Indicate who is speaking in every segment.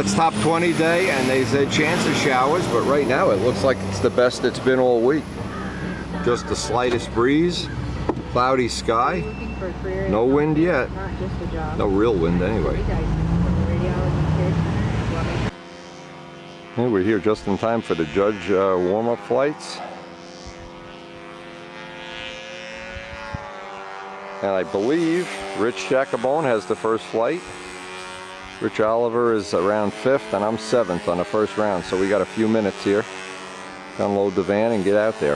Speaker 1: it's top 20 day, and they said chance of showers, but right now it looks like it's the best it's been all week. Just the slightest breeze, cloudy sky, no wind yet. No real wind anyway. And we're here just in time for the Judge warm-up flights. And I believe Rich Shacabone has the first flight. Rich Oliver is around 5th, and I'm 7th on the first round. So we got a few minutes here to unload the van and get out there.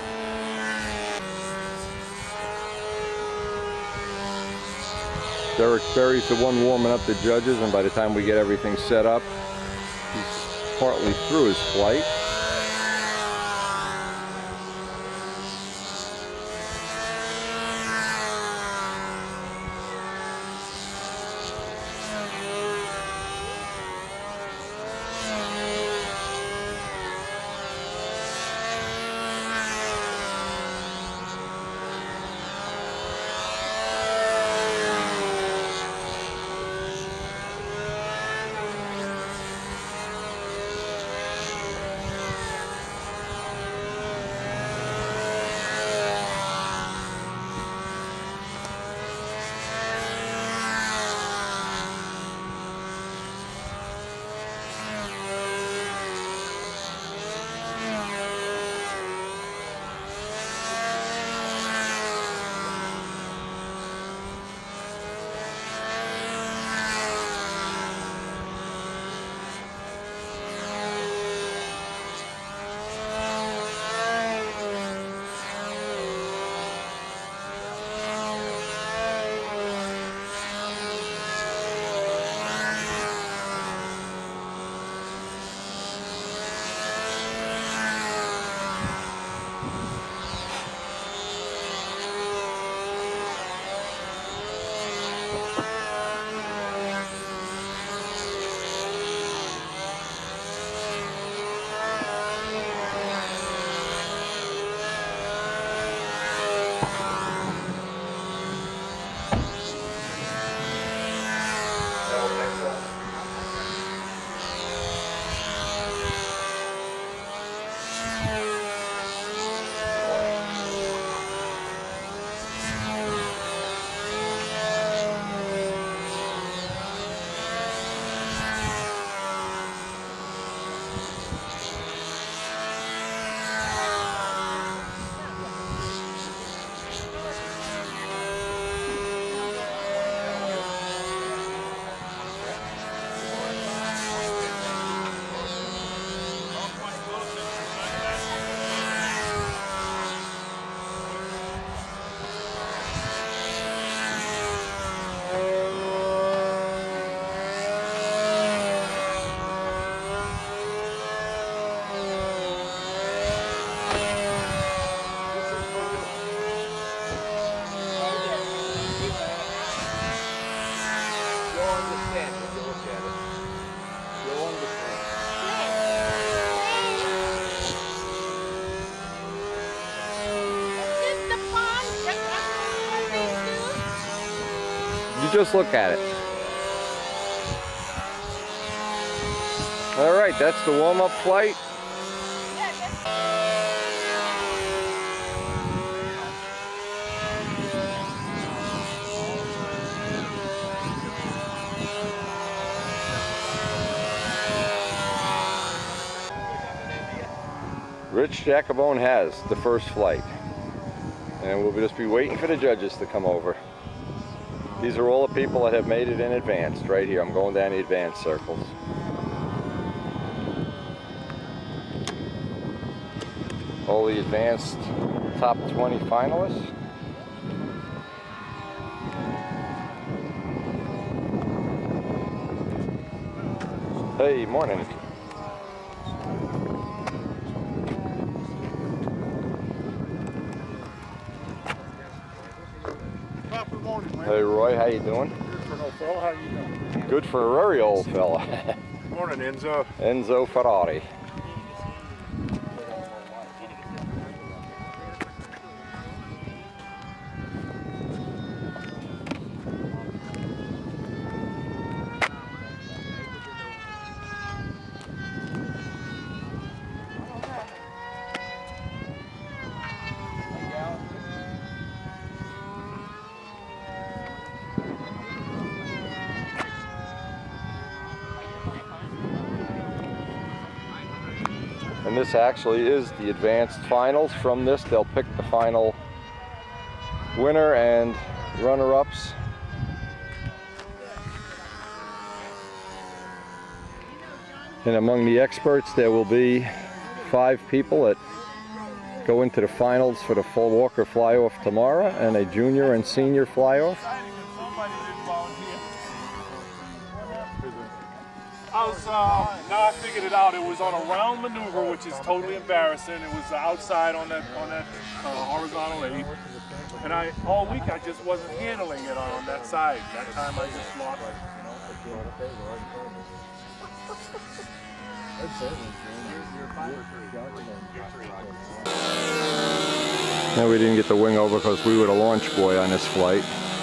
Speaker 1: Derek Berry's the one warming up the judges, and by the time we get everything set up, he's partly through his flight. You just look at it. All right, that's the warm-up flight. Rich Shacabone has the first flight, and we'll just be waiting for the judges to come over. These are all the people that have made it in advance. Right here, I'm going down the advanced circles. All the advanced top 20 finalists. Hey, morning. Hey Roy, how you doing?
Speaker 2: Good for an old fella, how you doing?
Speaker 1: Good for a very old fella.
Speaker 2: Morning, Enzo.
Speaker 1: Enzo Ferrari. And this actually is the advanced finals. From this, they'll pick the final winner and runner-ups. And among the experts, there will be 5 people that go into the finals for the full Walker fly-off tomorrow, and a junior and senior fly-off.
Speaker 2: Now I figured it out. It was on a round maneuver, which is totally embarrassing. It was outside on that horizontal 8. And all week I just wasn't handling it on that side. That time I just lost it, you know.
Speaker 1: And we didn't get the wing over because we were the launch boy on this flight.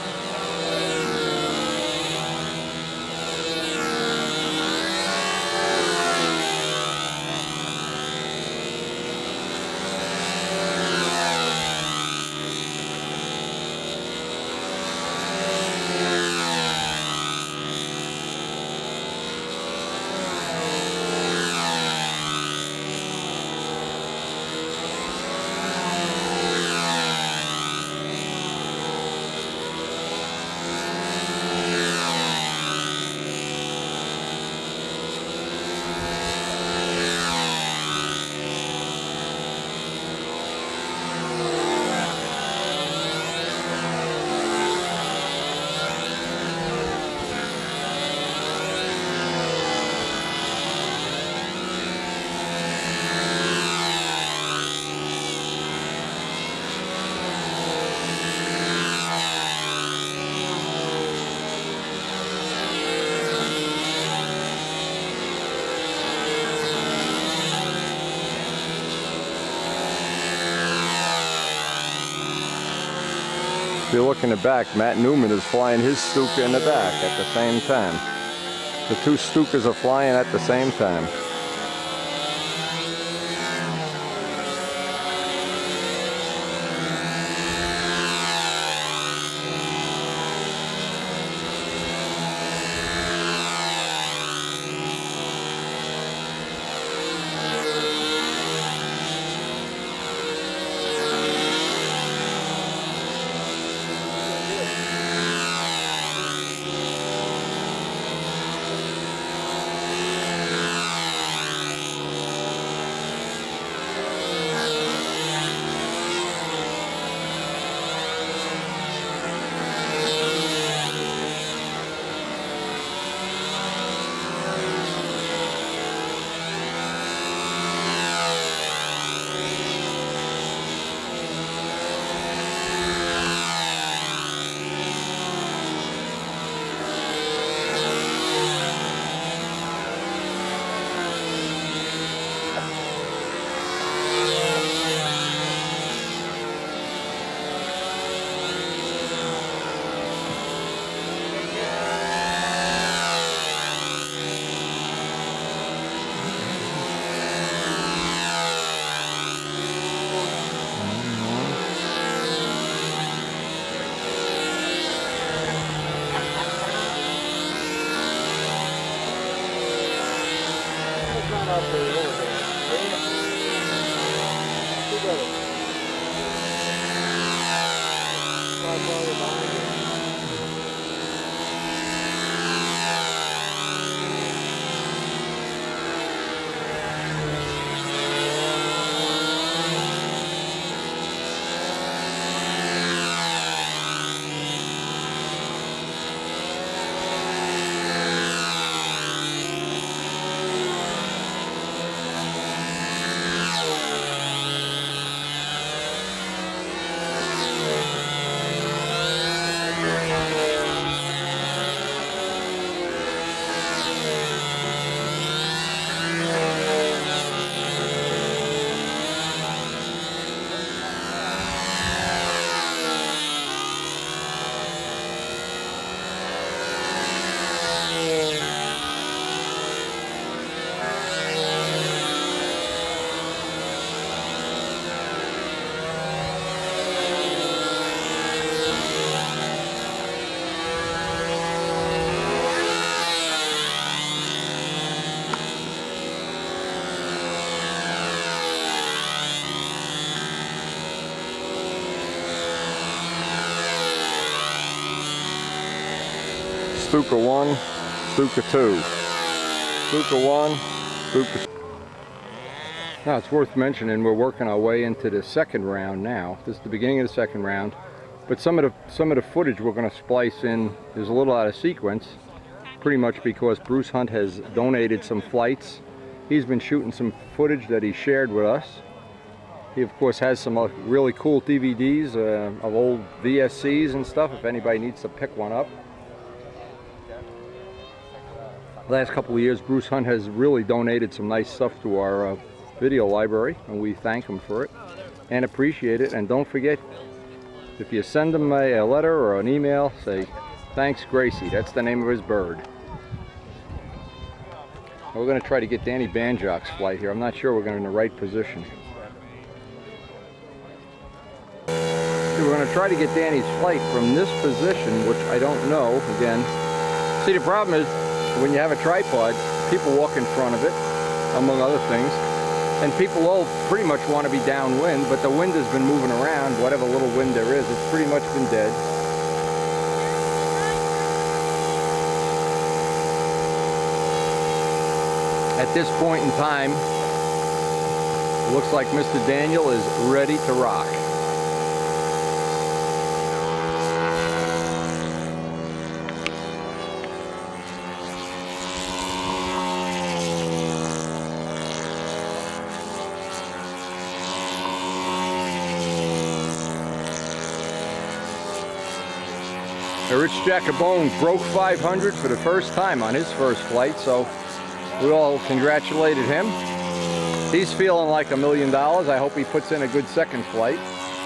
Speaker 1: If you look in the back, Matt Newman is flying his Stuka in the back at the same time. The 2 Stukas are flying at the same time. Stuka 1, Stuka 2. Stuka 1, Stuka 2. Now it's worth mentioning we're working our way into the second round now. This is the beginning of the second round. But some of the footage we're going to splice in is a little out of sequence, pretty much because Bruce Hunt has donated some flights. He's been shooting some footage that he shared with us. He of course has some really cool DVDs of old VSCs and stuff if anybody needs to pick one up. The last couple of years Bruce Hunt has really donated some nice stuff to our video library, and we thank him for it and appreciate it. And don't forget, if you send him a letter or an email, say thanks Gracie. That's the name of his bird. We're going to try to get Danny Banjock's flight here. I'm not sure we're going in the right position. We're going to try to get Danny's flight from this position, which I don't know. Again, see, the problem is when you have a tripod, people walk in front of it, among other things. And people all pretty much want to be downwind, but the wind has been moving around. Whatever little wind there is, it's pretty much been dead. At this point in time, it looks like Mr. Daniel is ready to rock. Rich Jacobone broke 500 for the first time on his first flight, so we all congratulated him. He's feeling like $1 million. I hope he puts in a good second flight.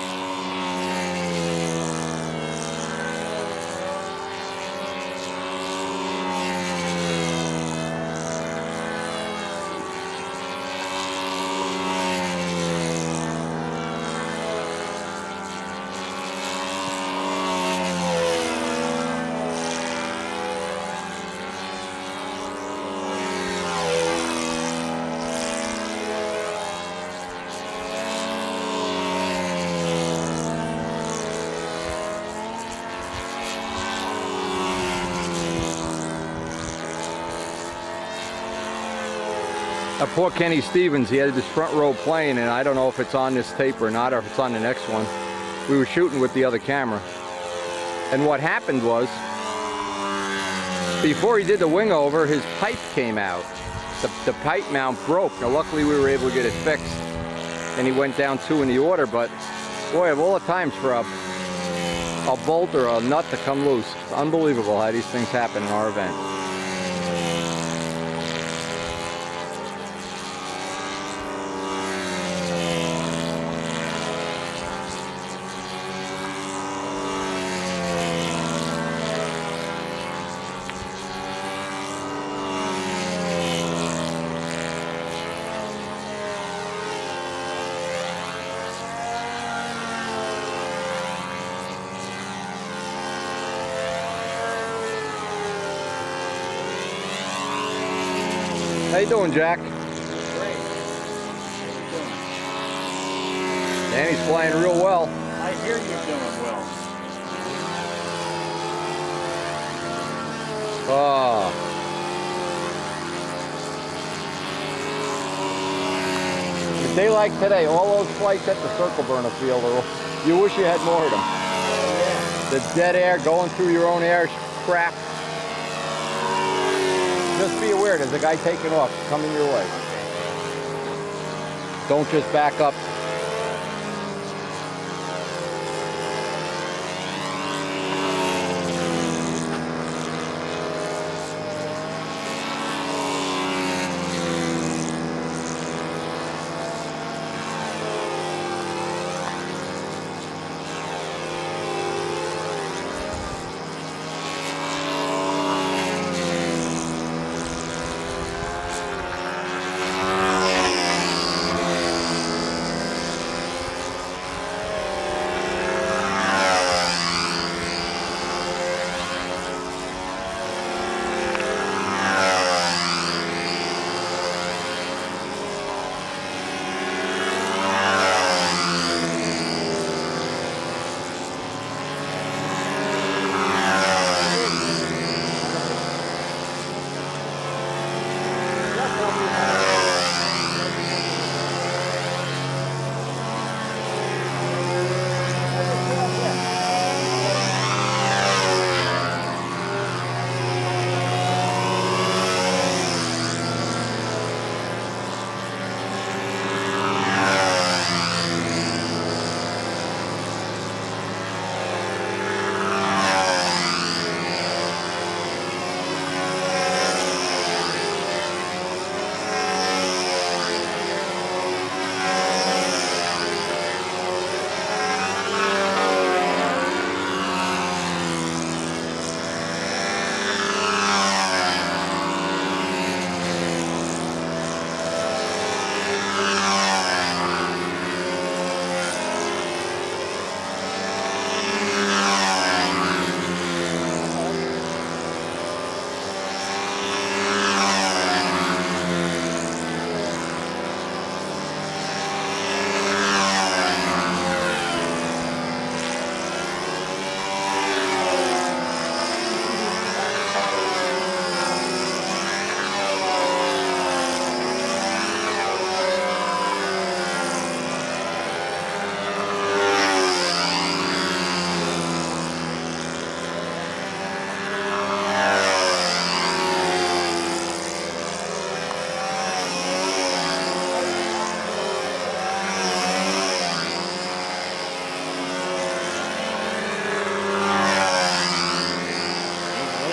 Speaker 1: Poor Kenny Stevens, he had this front row plane, and I don't know if it's on this tape or not, or if it's on the next one. We were shooting with the other camera. And what happened was, before he did the wing over, his pipe came out. The pipe mount broke. Now luckily we were able to get it fixed, and he went down 2 in the order, but boy, of all the times for a bolt or a nut to come loose. It's unbelievable how these things happen in our event. How you doing, Jack?
Speaker 3: Great.
Speaker 1: Danny's flying real well.
Speaker 3: I hear you're doing well.
Speaker 1: Ah. A day like today, all those flights at the Circle Burner field, you wish you had more of them. The dead air, going through your own aircraft. Just be aware, there's a guy taking off, coming your way. Don't just back up.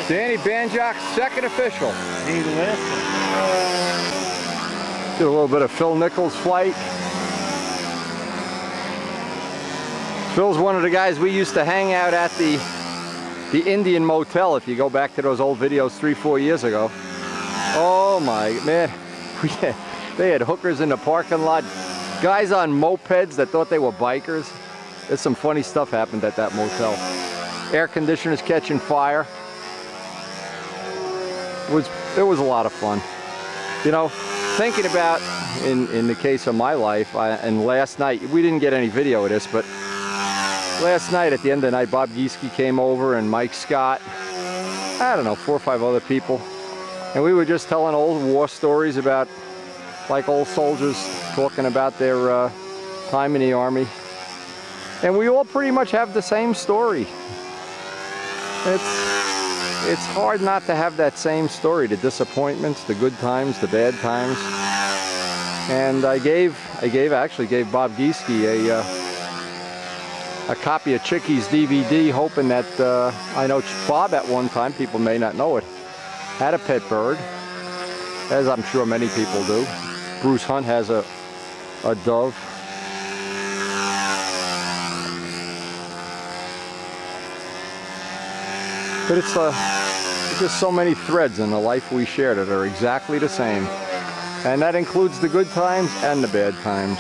Speaker 1: Danny Banjock's second official.
Speaker 3: He listened.
Speaker 1: Did a little bit of Phil Nichols' flight. Phil's one of the guys we used to hang out at the Indian Motel, if you go back to those old videos 3-4 years ago. Oh my, man. They had hookers in the parking lot. Guys on mopeds that thought they were bikers. There's some funny stuff happened at that motel. Air conditioners catching fire. It was a lot of fun. You know, thinking about, in the case of my life, and last night, we didn't get any video of this, but last night at the end of the night, Bob Gieske came over and Mike Scott, I don't know, 4 or 5 other people. And we were just telling old war stories about, like old soldiers talking about their time in the Army. And we all pretty much have the same story. It's hard not to have that same story, the disappointments, the good times, the bad times. And I actually gave Bob Gieske a copy of Chicky's DVD, hoping that, I know Bob at one time, people may not know it, had a pet bird, as I'm sure many people do. Bruce Hunt has a dove. But it's just so many threads in the life we share that are exactly the same. And that includes the good times and the bad times.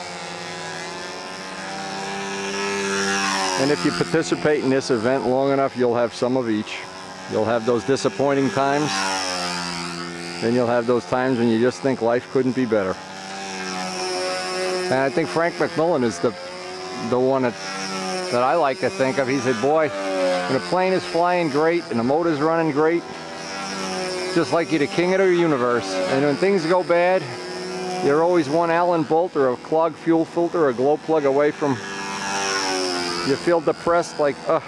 Speaker 1: And if you participate in this event long enough, you'll have some of each. You'll have those disappointing times, then you'll have those times when you just think life couldn't be better. And I think Frank McMillan is the one that I like to think of. He said, boy, when a plane is flying great and the motor's running great, just like you're the king of the universe. And when things go bad, you're always one Allen bolt or a clogged fuel filter or a glow plug away from, you feel depressed like, ugh.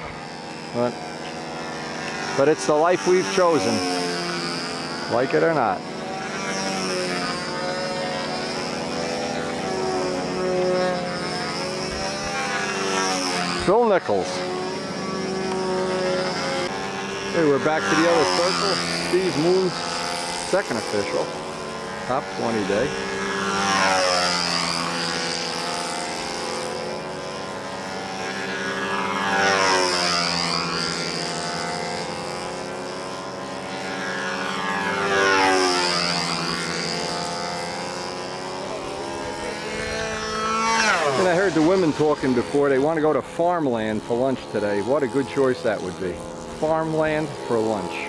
Speaker 1: But it's the life we've chosen, like it or not. Phil Nichols. Okay, we're back to the other circle. Steve Moon's second official. Top 20 day. And I heard the women talking before, they want to go to Farmland for lunch today. What a good choice that would be. Farmland for lunch.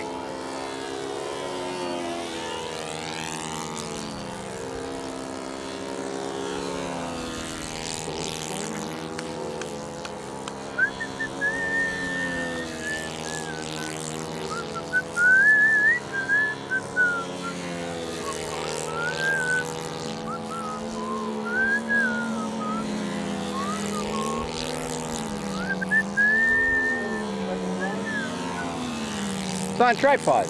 Speaker 1: It's on tripod.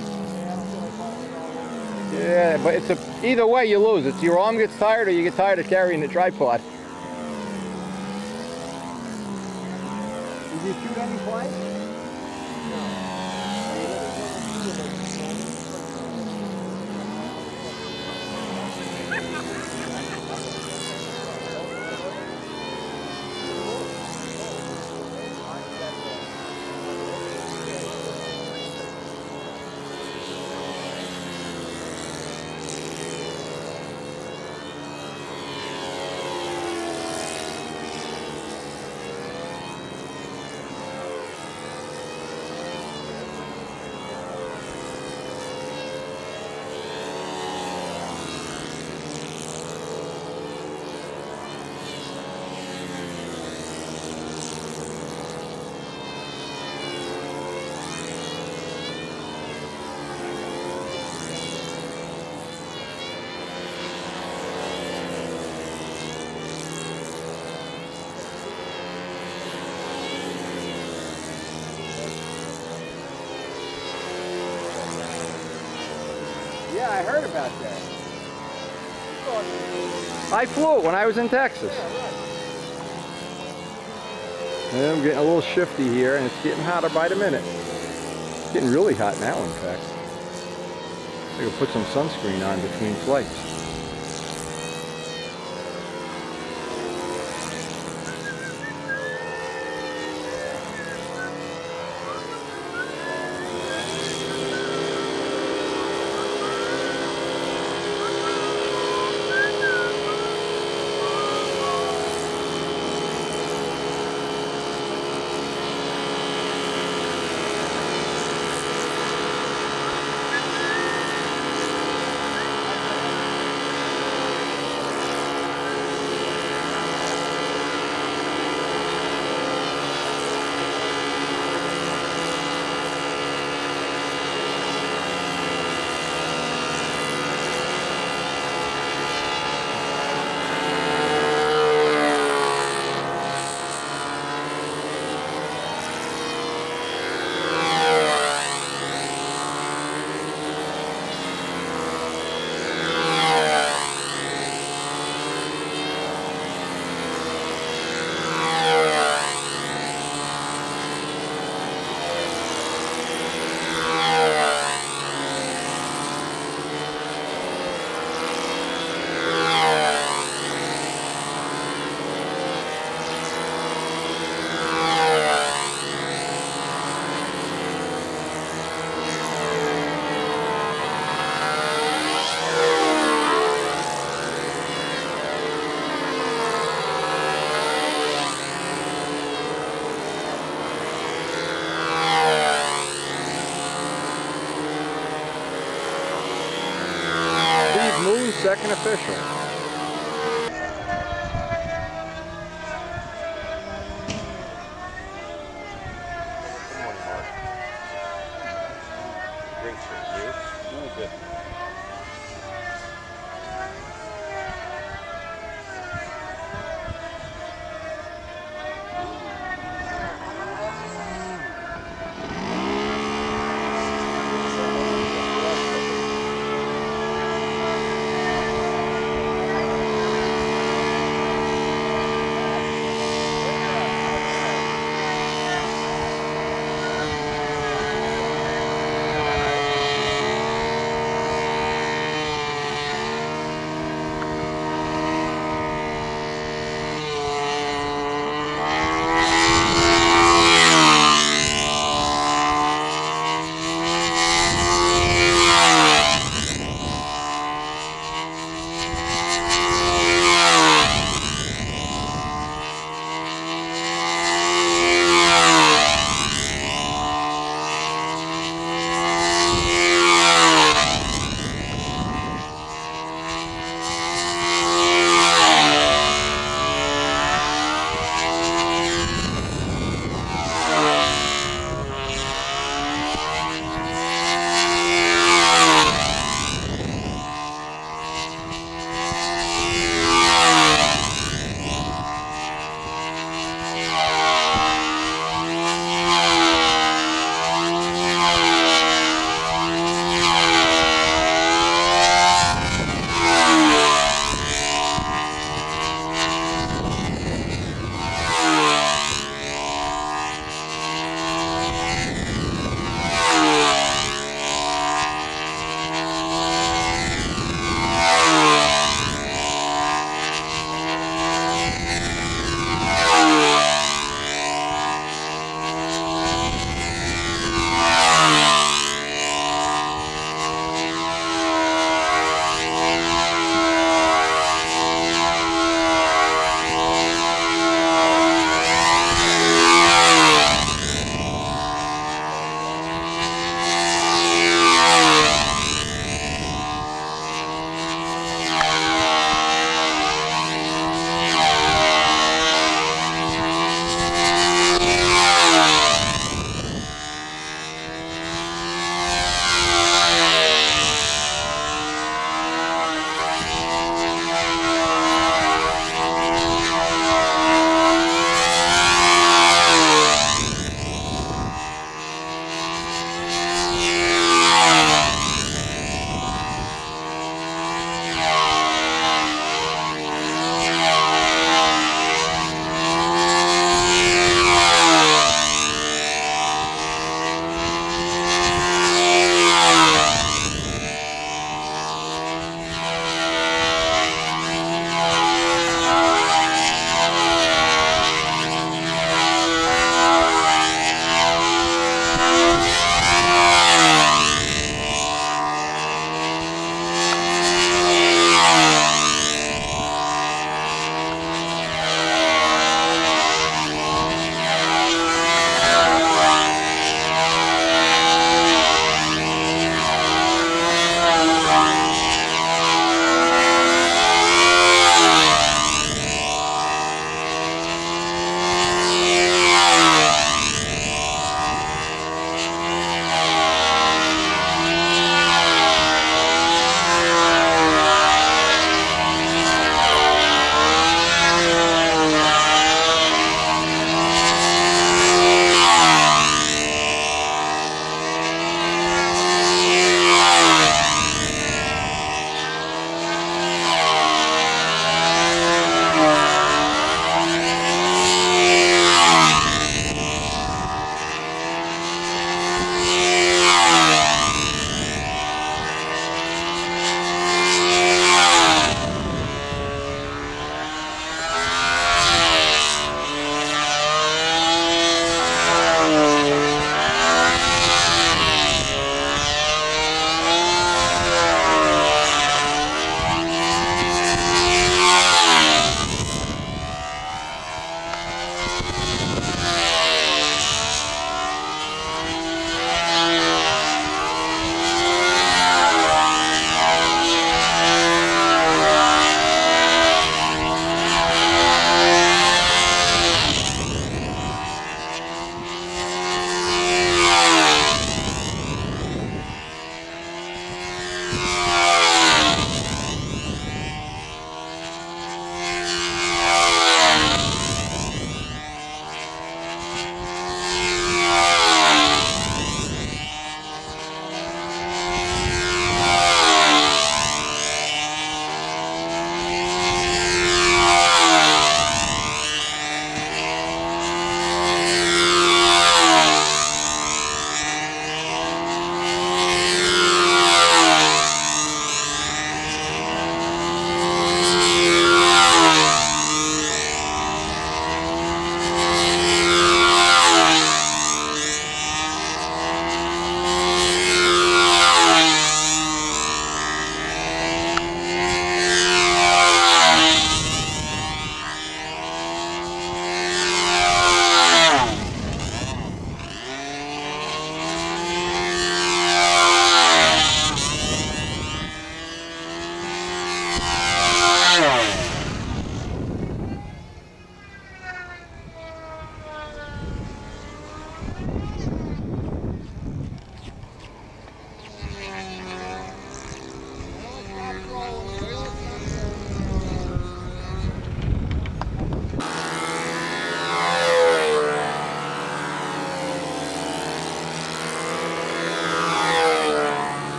Speaker 1: Yeah, but it's either way you lose. It's your arm gets tired or you get tired of carrying the tripod. Did you shoot any flies? Yeah, I heard about that. I flew it when I was in Texas. And I'm getting a little shifty here, and it's getting hotter by the minute. getting really hot now, in fact. I could put some sunscreen on between flights. Moon, second official. Good morning, Mark. Great for you. Really good.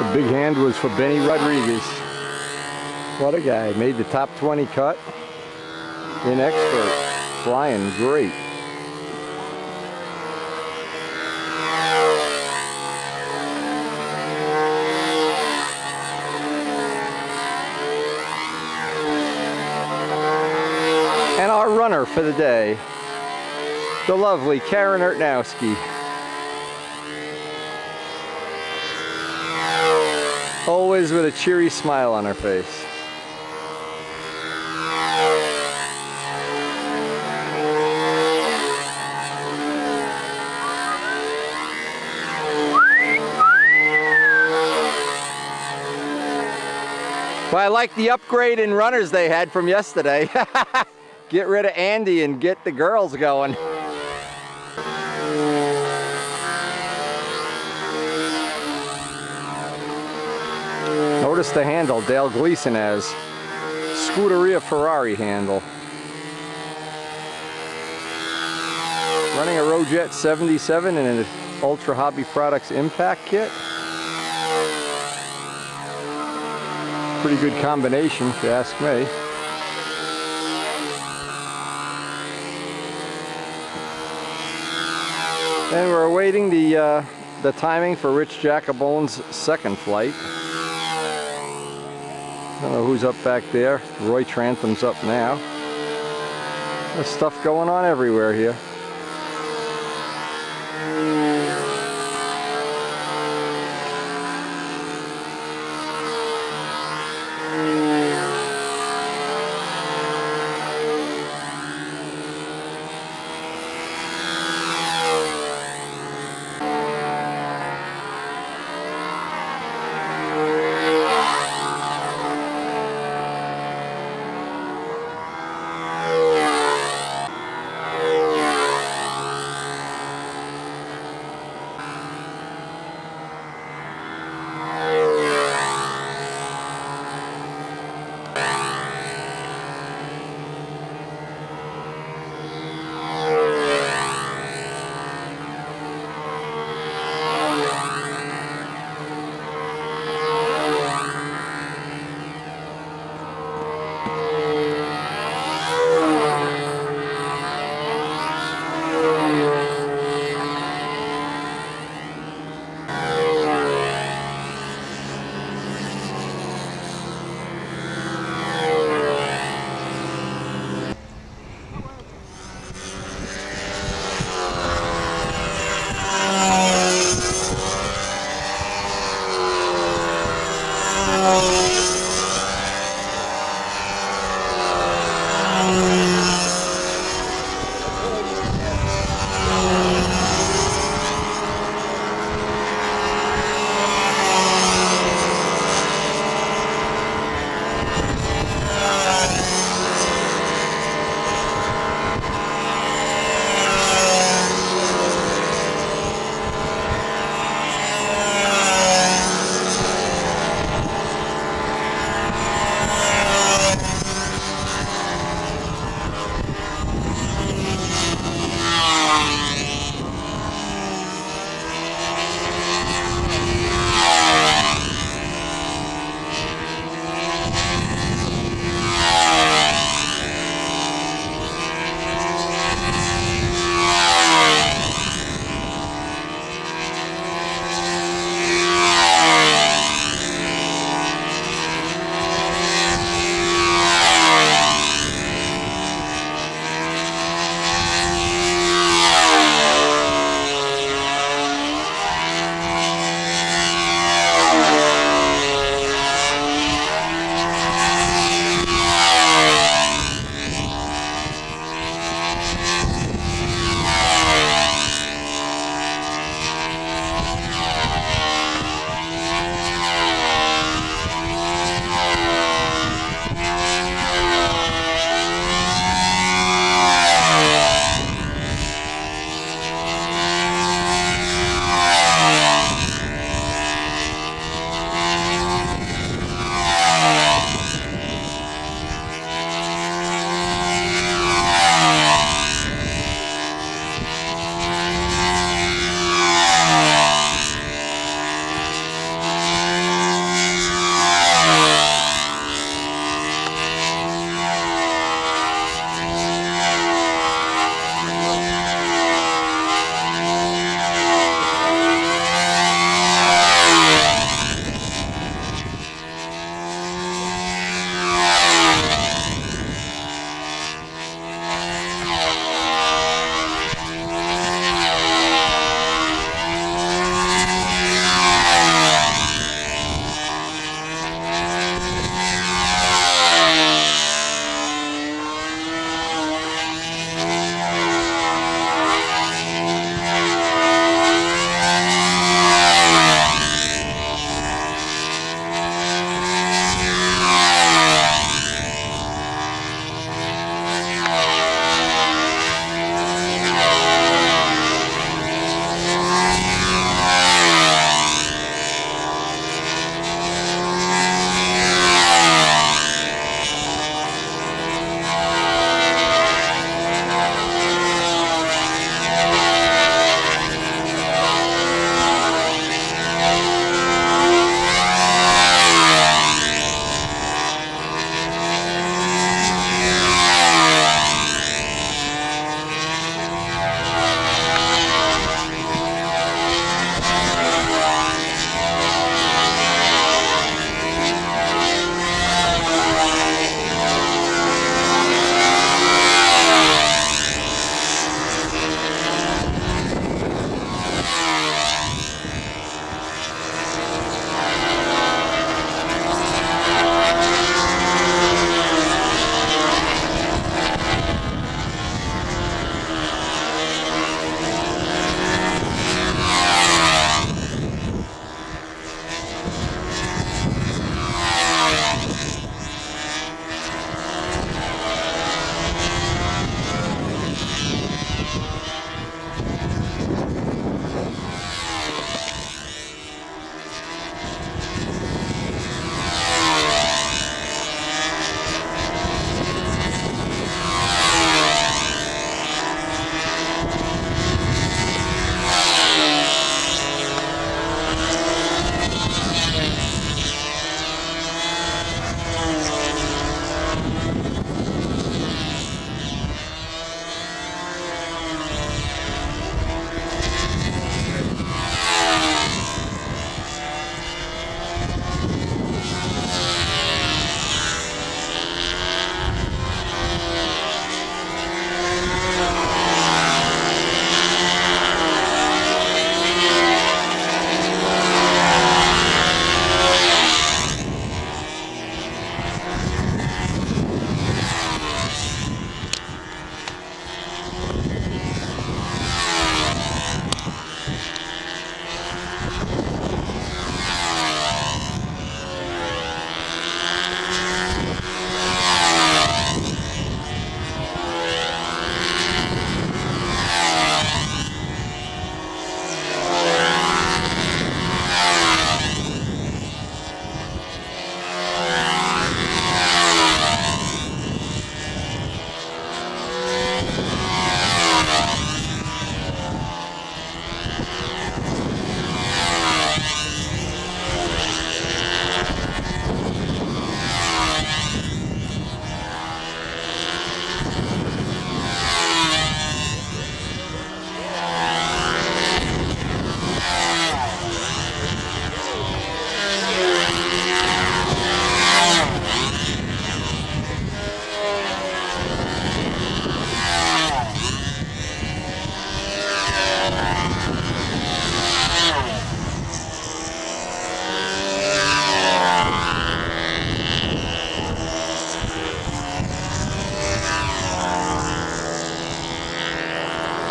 Speaker 1: The big hand was for Benny Rodriguez. What a guy. Made the top 20 cut in expert. Flying great. And our runner for the day, the lovely Karen Ertnowski. Always with a cheery smile on her face. Well, I like the upgrade in runners they had from yesterday. Get rid of Andy and get the girls going. Notice the handle Dale Gleason has. Scuderia Ferrari handle. Running a Rojet 77 in an Ultra Hobby Products Impact kit. Pretty good combination, if you ask me. And we're awaiting the timing for Rich Jacobone's second flight. I don't know who's up back there. Roy Trantham's up now. There's stuff going on everywhere here.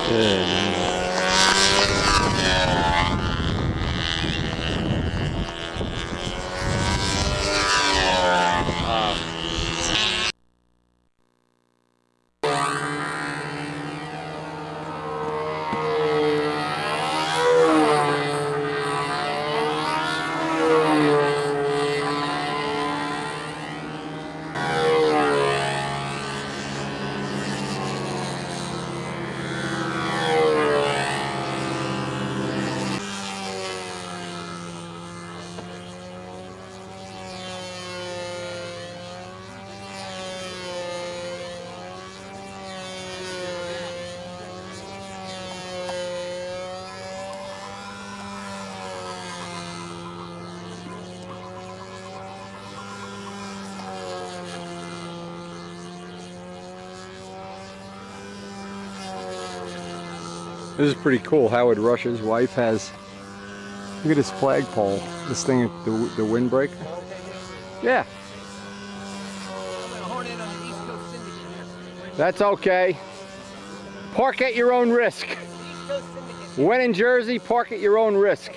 Speaker 1: This is pretty cool. Howard Rush's wife has, look at this flagpole. This thing, the windbreaker. Yeah. That's okay. Park at your own risk. When in Jersey, park at your own risk.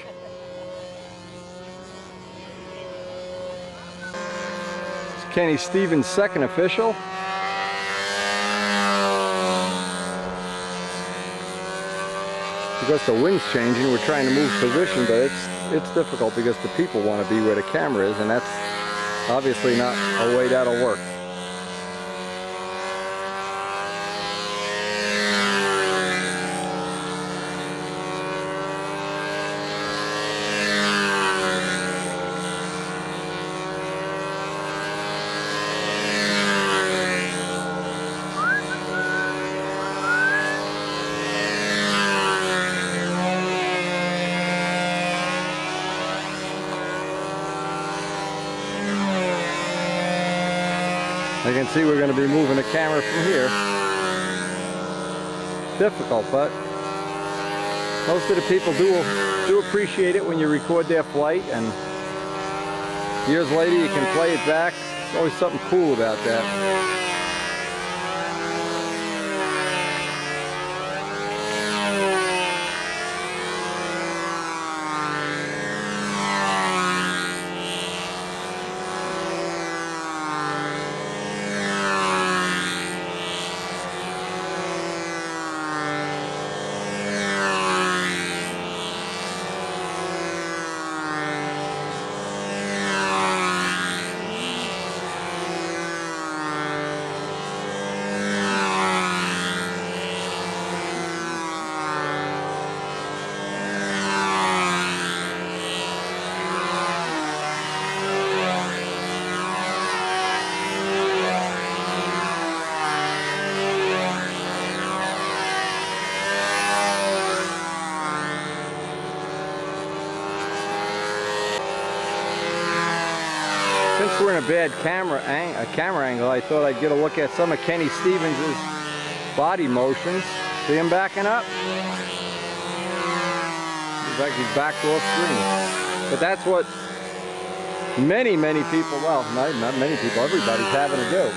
Speaker 1: It's Kenny Stevens' second official. Because the wind's changing, we're trying to move position, but it's difficult because the people want to be where the camera is, and that's obviously not a way that'll work. You can see we're going to be moving the camera from here. Difficult, but most of the people do appreciate it when you record their flight, and years later you can play it back. There's always something cool about that. Since we're in a bad camera angle, I thought I'd get a look at some of Kenny Stevens' body motions. See him backing up? He's actually backed off screen. But that's what many people, well, not many people, everybody's having to do.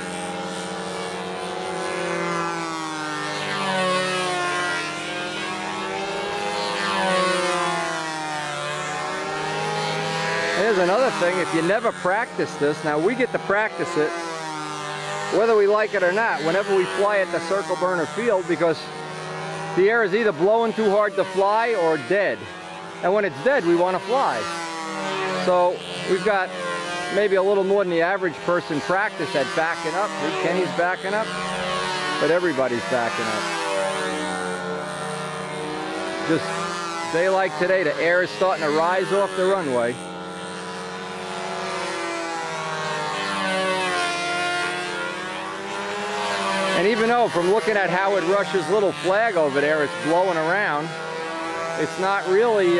Speaker 1: Here's another thing, if you never practice this, now we get to practice it whether we like it or not whenever we fly at the Circle Burner field, because the air is either blowing too hard to fly or dead. And when it's dead, we want to fly. So we've got maybe a little more than the average person practice at backing up. Kenny's backing up, but everybody's backing up. Just a day like today, the air is starting to rise off the runway. And even though from looking at Howard Rush's little flag over there, it's blowing around, it's not really,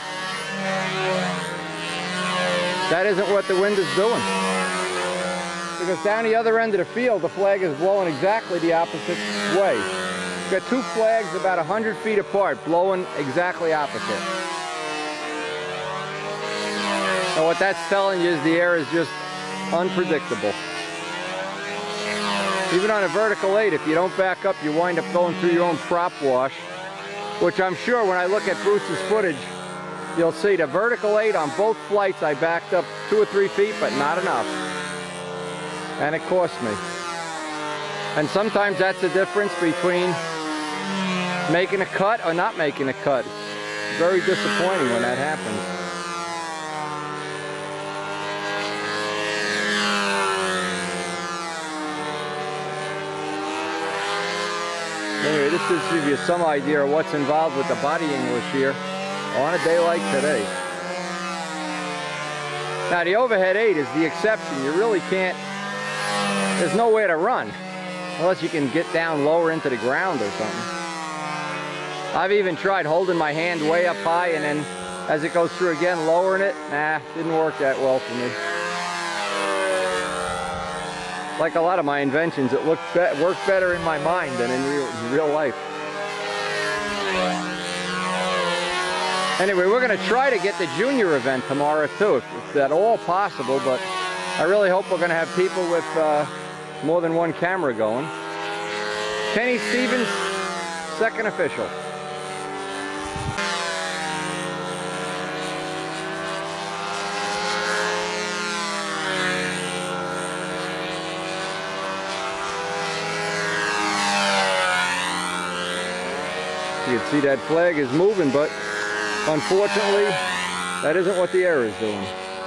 Speaker 1: that isn't what the wind is doing. Because down the other end of the field, the flag is blowing exactly the opposite way. You've got two flags about 100 feet apart, blowing exactly opposite. And what that's telling you is the air is just unpredictable. Even on a vertical 8, if you don't back up, you wind up going through your own prop wash
Speaker 4: which I'm sure when I look at Bruce's footage, you'll see the vertical 8 on both flights. I backed up 2 or 3 feet, but not enough. And it cost me. And sometimes that's the difference between making a cut or not making a cut. It's very disappointing when that happens. Anyway, this just gives you some idea of what's involved with the body English here on a day like today. Now the overhead 8 is the exception. You really can't, there's nowhere to run unless you can get down lower into the ground or something. I've even tried holding my hand way up high and then as it goes through again lowering it. Nah, didn't work that well for me. Like a lot of my inventions, it works better in my mind than in real life. Anyway, we're going to try to get the junior event tomorrow too, if at all possible, but I really hope we're going to have people with more than one camera going. Kenny Stevens, second official. You can see that flag is moving, but unfortunately, that isn't what the air is doing.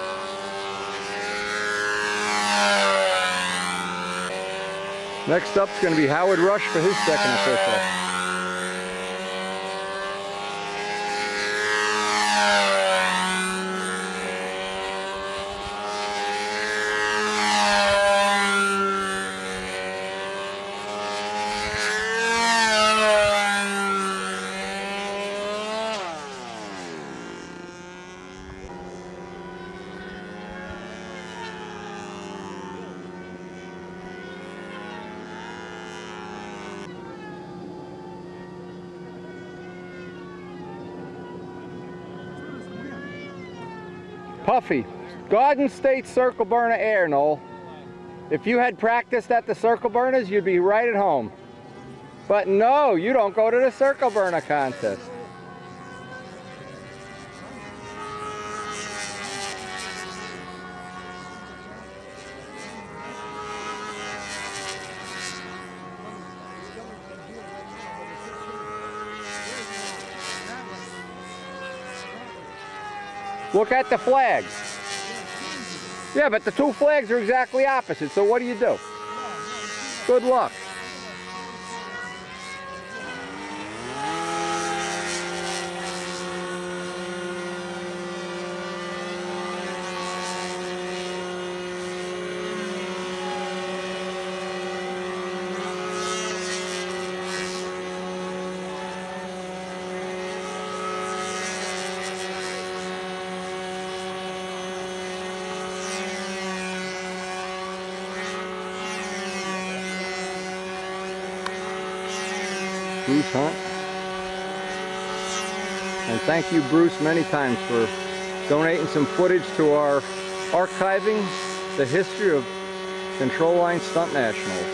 Speaker 4: Next up is going to be Howard Rush for his second official. Puffy, Garden State Circle Burner Air, Noel. If you had practiced at the Circle Burners, you'd be right at home. But no, you don't go to the Circle Burner contest. Look at the flags. Yeah, but the two flags are exactly opposite, so what do you do? Good luck. Bruce Hunt. And thank you, Bruce, many times for donating some footage to our archiving the history of Control Line Stunt Nationals.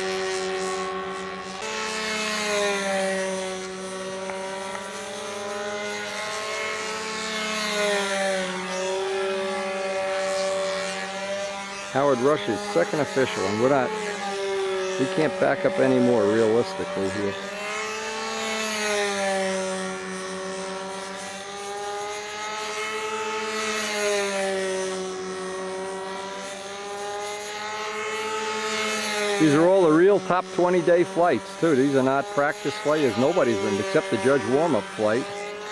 Speaker 4: Howard Rush is second official, and we can't back up anymore realistically here. These are all the real top 20-day flights, too. These are not practice flights. Nobody's been, except the Judge warm-up flight.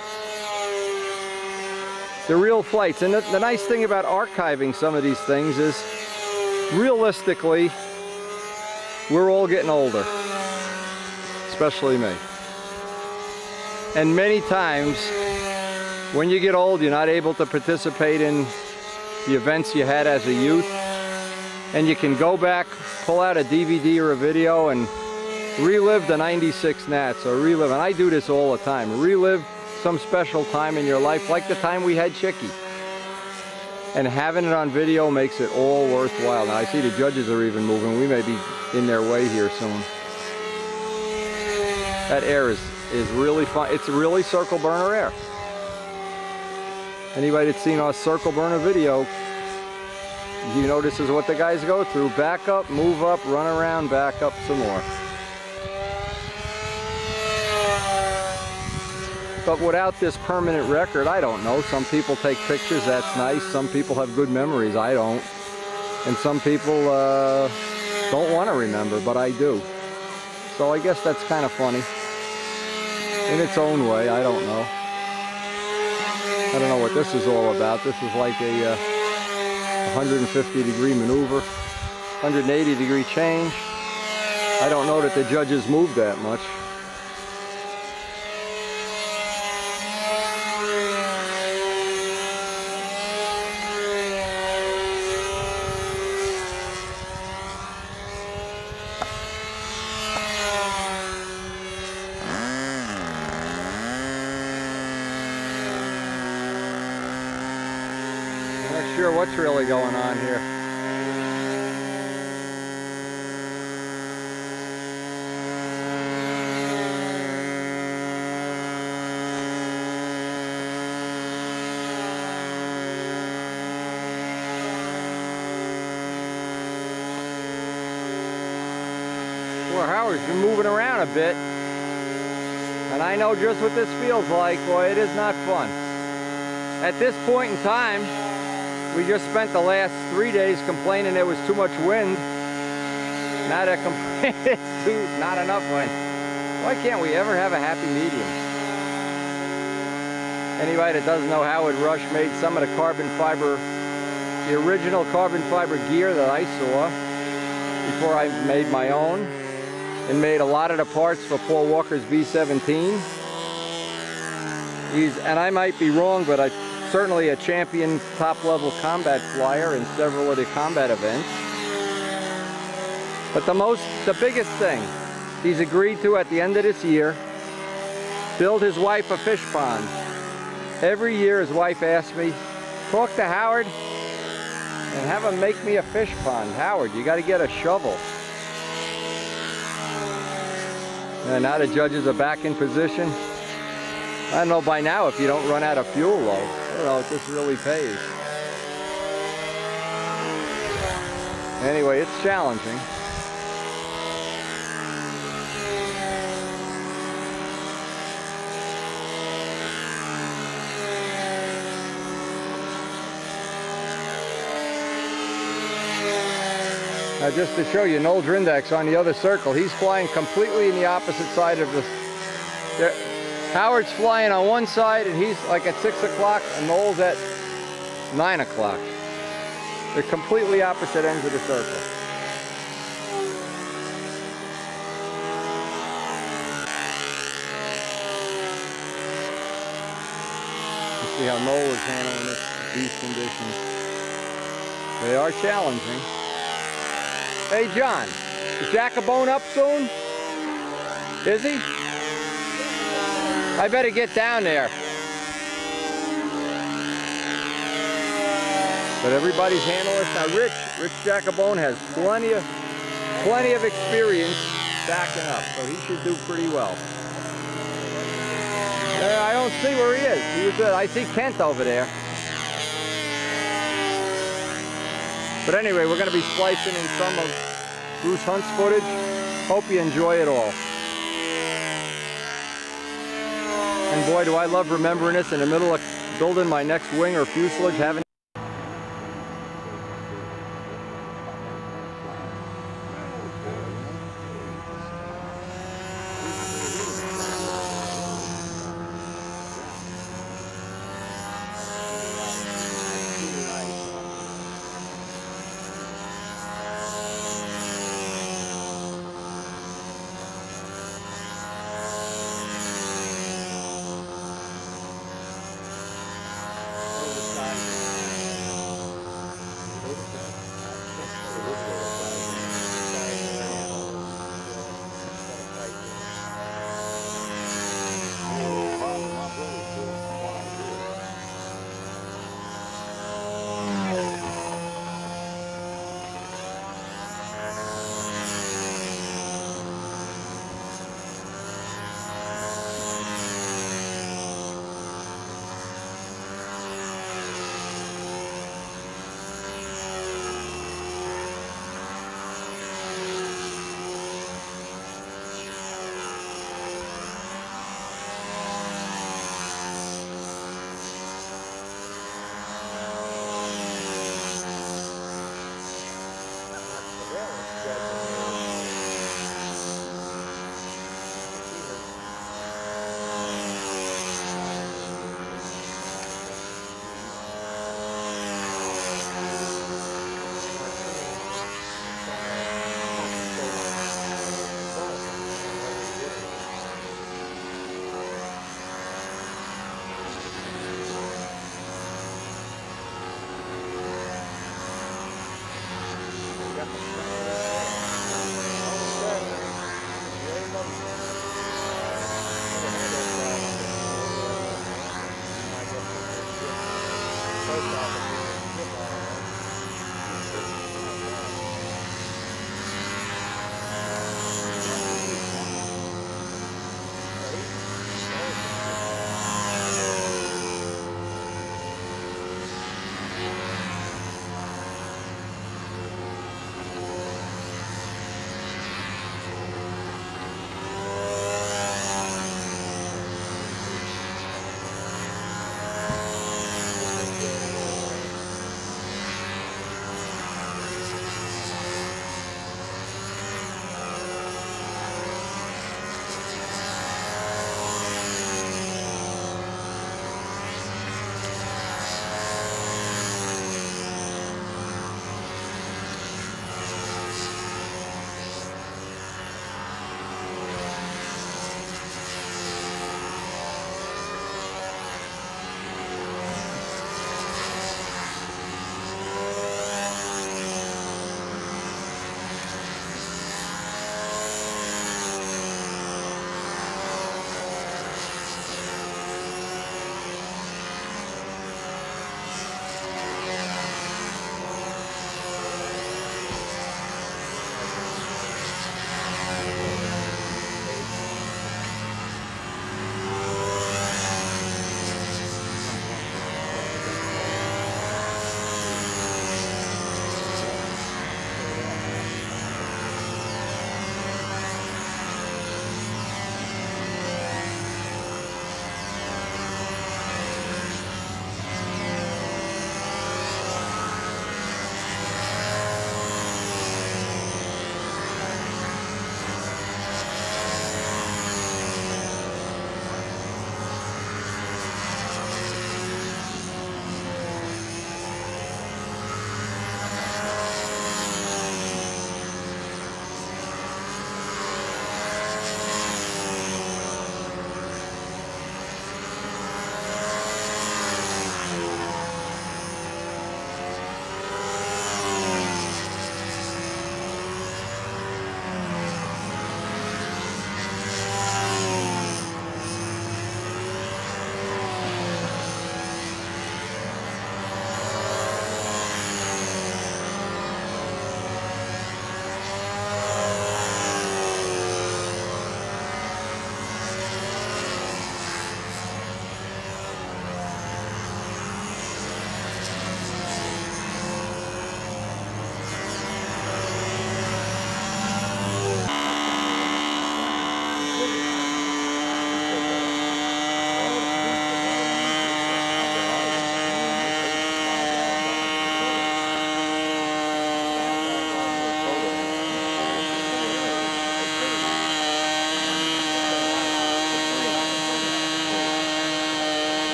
Speaker 4: They're real flights. And the nice thing about archiving some of these things is, realistically, we're all getting older. Especially me. And many times, when you get old, you're not able to participate in the events you had as a youth. And you can go back, pull out a DVD or a video and relive the 96 Nats, or relive, and I do this all the time, relive some special time in your life, like the time we had Chicky. And having it on video makes it all worthwhile. Now I see the judges are even moving. We may be in their way here soon. That air is is really fun. It's really circle burner air. Anybody that's seen our circle burner video, you know this is what the guys go through. Back up, move up, run around, back up some more. But without this permanent record, I don't know. Some people take pictures, that's nice. Some people have good memories, I don't. And some people don't want to remember, but I do. So I guess that's kind of funny. In its own way, I don't know. I don't know what this is all about. This is like a 150-degree maneuver, 180-degree change. I don't know that the judges moved that much. Not sure what's really going on here. Well, Howard's been moving around a bit, and I know just what this feels like. Boy, it is not fun. At this point in time, we just spent the last 3 days complaining there was too much wind. Now they're complaining it's not enough wind. Why can't we ever have a happy medium? Anybody that doesn't know, Howard Rush made some of the carbon fiber, the original carbon fiber gear that I saw before I made my own, and made a lot of the parts for Paul Walker's B-17. And I might be wrong, but certainly a champion top-level combat flyer in several of the combat events. But the biggest thing he's agreed to at the end of this year, build his wife a fish pond. Every year his wife asks me, talk to Howard and have him make me a fish pond. Howard, you got to get a shovel. And now the judges are back in position. I don't know by now if you don't run out of fuel though. I don't know if this really pays. Anyway, it's challenging. Now just to show you, Noel Drindax on the other circle, he's flying completely in the opposite side of the... Howard's flying on one side and he's like at 6 o'clock and Noel's at 9 o'clock. They're completely opposite ends of the circle. Let's see how Noel is handling these conditions. They are challenging. Hey John, is Jacobone up soon? Is he? I better get down there. But everybody's handling this. Now Rich Jacobone has plenty of experience backing up, so he should do pretty well. I don't see where he is. I see Kent over there. But anyway, we're going to be splicing in some of Bruce Hunt's footage. Hope you enjoy it all. And boy, do I love remembering this in the middle of building my next wing or fuselage, having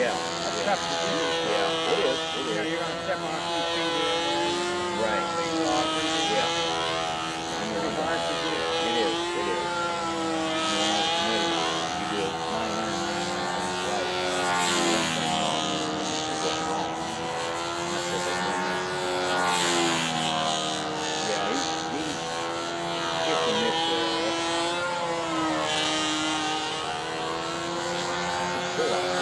Speaker 3: Yeah.
Speaker 5: That's tough to do.
Speaker 3: Yeah. It is. It
Speaker 5: You know,
Speaker 3: is.
Speaker 5: you're going to step on a few feet
Speaker 3: Right.
Speaker 5: and you off.
Speaker 3: Yeah.
Speaker 5: Pretty hard to do.
Speaker 3: It is. It is. You do it 99 right. You do one thing wrong, you go wrong. That's what they do. Yeah, he's hit and miss there. Pull out.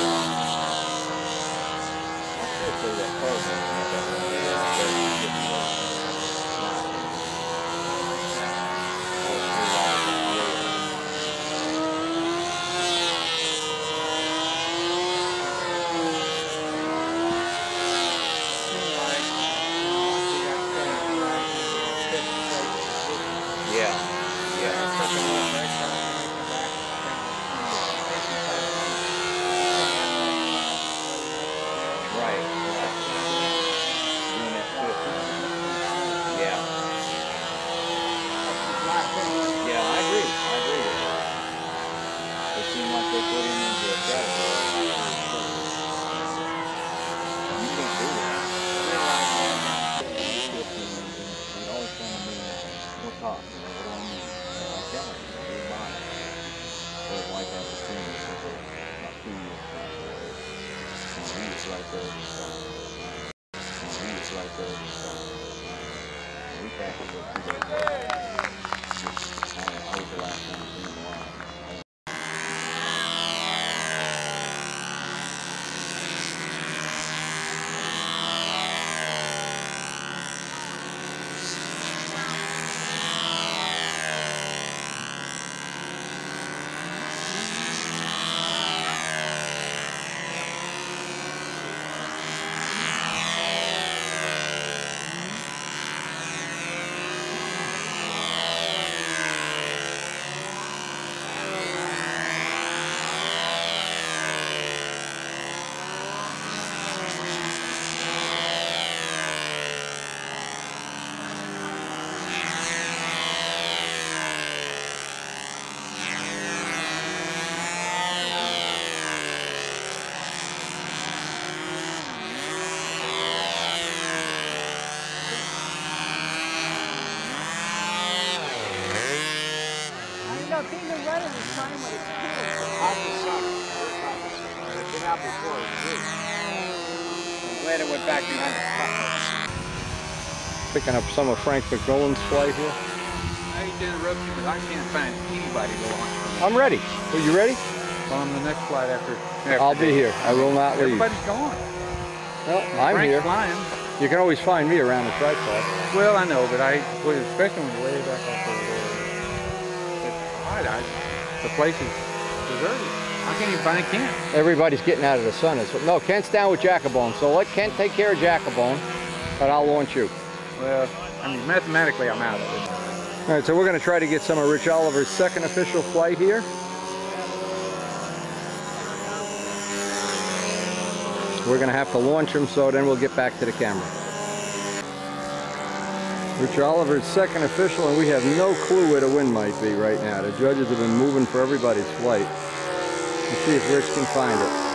Speaker 3: I still say that Cardinal had that one there. Yeah, yeah. Right, right. Doing that twist. Yeah. Yeah, I agree. I agree with you. They seem like they put him into a category. You can't do that. He'd always come to me and we'll talk. You know, what do I need? I'm telling you, you're mine. His wife hasn't seen me since about 2 years ago. And he was right there. And he was right there. We passed it 2 days ago. I was the last time I've seen him in a while.
Speaker 5: Being a runner is fine when it's cool.
Speaker 3: It's been out before.
Speaker 5: I'm glad it went back behind the truck.
Speaker 4: Picking up some of Frank McMillan's flight here.
Speaker 5: I hate to interrupt you, but I can't find anybody to launch.
Speaker 4: I'm ready. Are you ready?
Speaker 5: Well, on the next flight after
Speaker 4: I'll be here. I will not leave.
Speaker 5: Everybody's gone.
Speaker 4: Well, I'm
Speaker 5: Frank's
Speaker 4: here.
Speaker 5: flying.
Speaker 4: You can always find me around the tripod.
Speaker 5: Well, I know, but especially when you're way back off the the place is deserted. I can't even find Kent.
Speaker 4: Everybody's getting out of the sun. No, Kent's down with Jacobone, so let Kent take care of Jacobone, but I'll launch you.
Speaker 5: Well, I mean, mathematically, I'm out of it.
Speaker 4: All right, so we're going to try to get some of Rich Oliver's second official flight here. We're going to have to launch him, so then we'll get back to the camera. Rich Oliver's second official, and we have no clue where the wind might be right now. The judges have been moving for everybody's flight. Let's see if Rich can find it.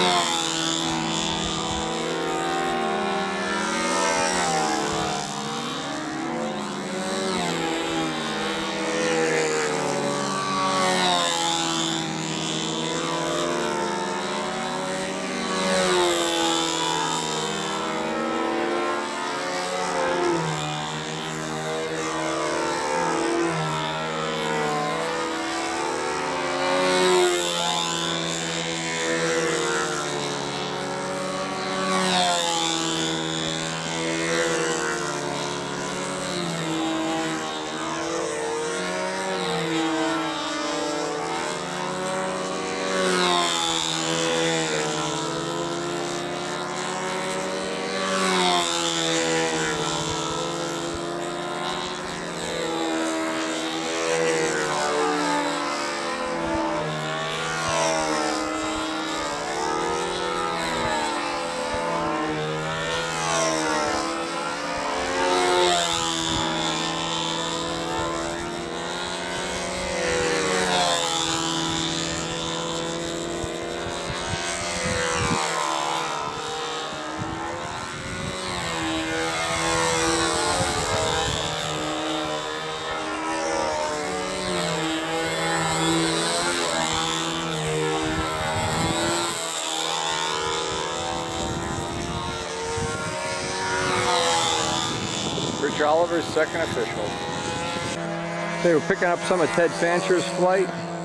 Speaker 4: Rich Oliver's second official. They were picking up some of Ted Fancher's flight.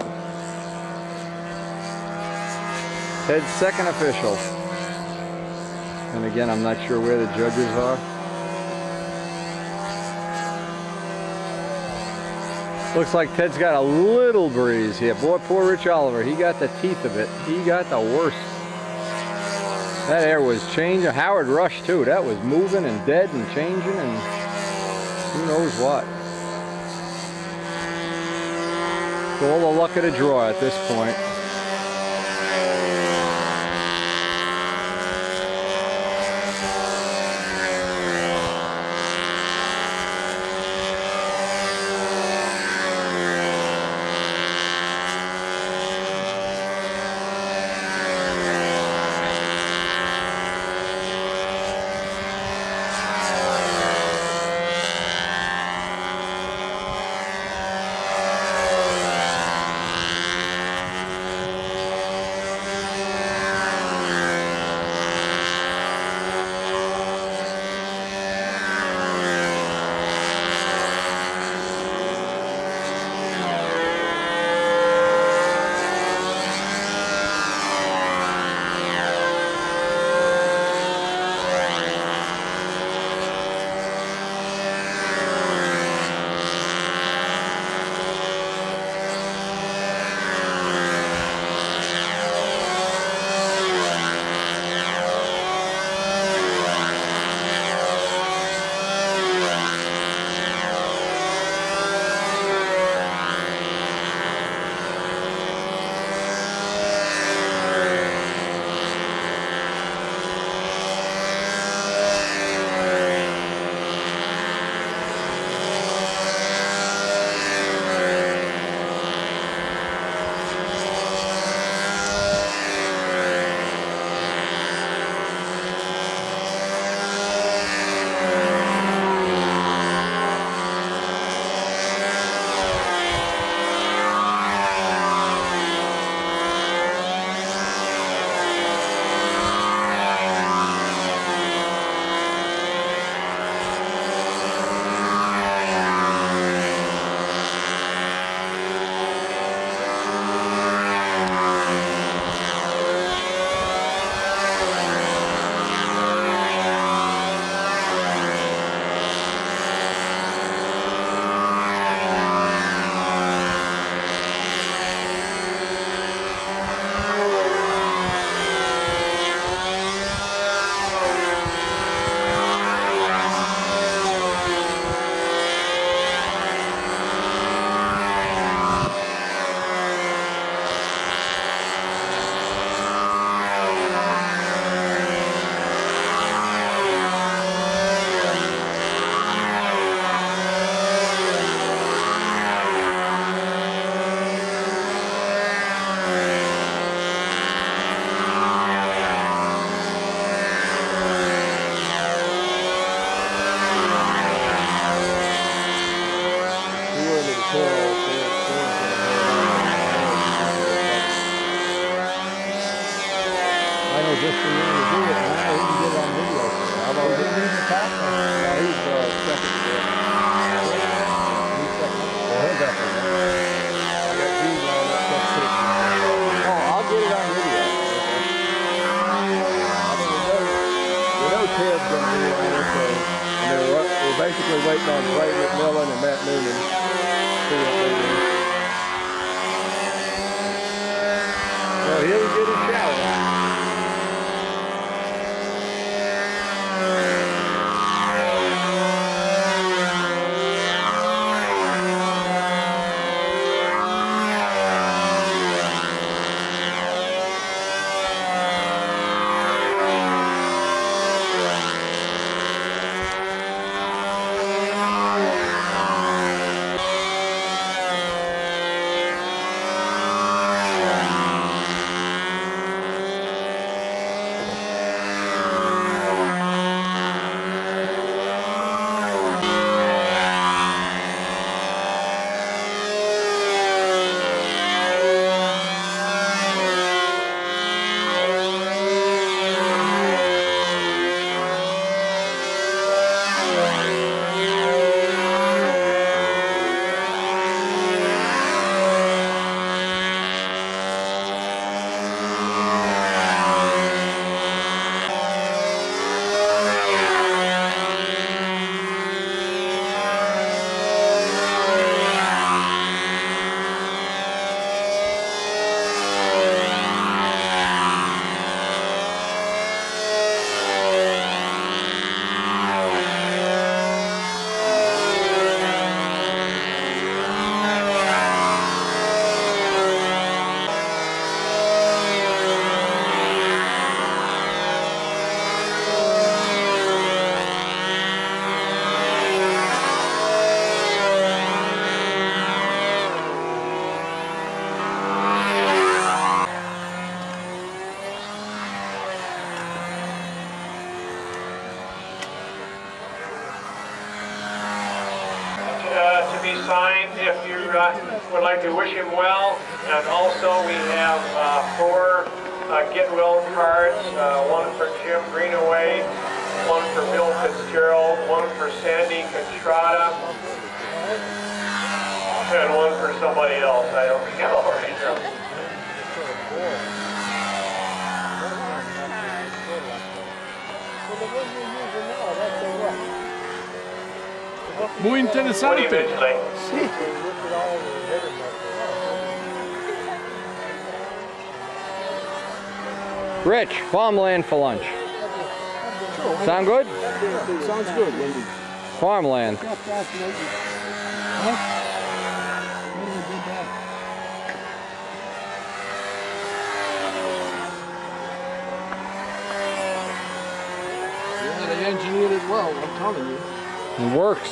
Speaker 4: Ted's second official. And again, I'm not sure where the judges are. Looks like Ted's got a little breeze here. Boy, poor Rich Oliver. He got the teeth of it. He got the worst. That air was changing. Howard Rush too. That was moving and dead and changing and who knows what. It's all the luck of the draw at this point.
Speaker 6: just for him to do it. Now he can get it on video. I've already been in the top.
Speaker 3: He's second to that.
Speaker 6: He's second. Well, he's up there.
Speaker 3: I got Gene lined up, that's six.
Speaker 6: Oh, I'll get it on video. We know Ted's going to be on there, so I mean, we're basically waiting on Blake McMillan and Matt Noonan. See what they do. Well, he'll get a shower.
Speaker 7: Signed if you would like to wish him well. And also we have 4 get well cards, one for Jim Greenaway, one for Bill Fitzgerald, one for Sandy Contrada, and one for somebody else. I don't know right now.
Speaker 2: Muy interesante.
Speaker 7: Sí.
Speaker 4: Rich, farmland for lunch. Sound good?
Speaker 6: Sounds good, Wendy.
Speaker 4: Farmland.
Speaker 6: Yeah, they engineered it well, I'm telling you.
Speaker 4: It works.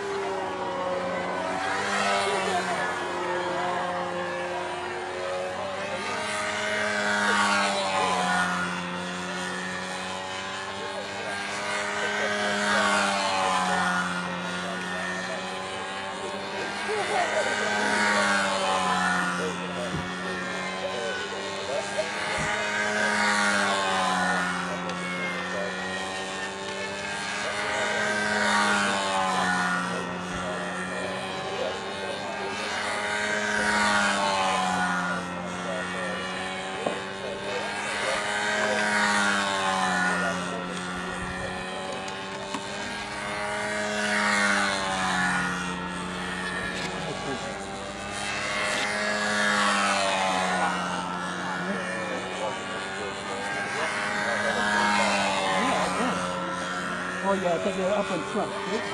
Speaker 6: Oh yeah, I think they're up in front.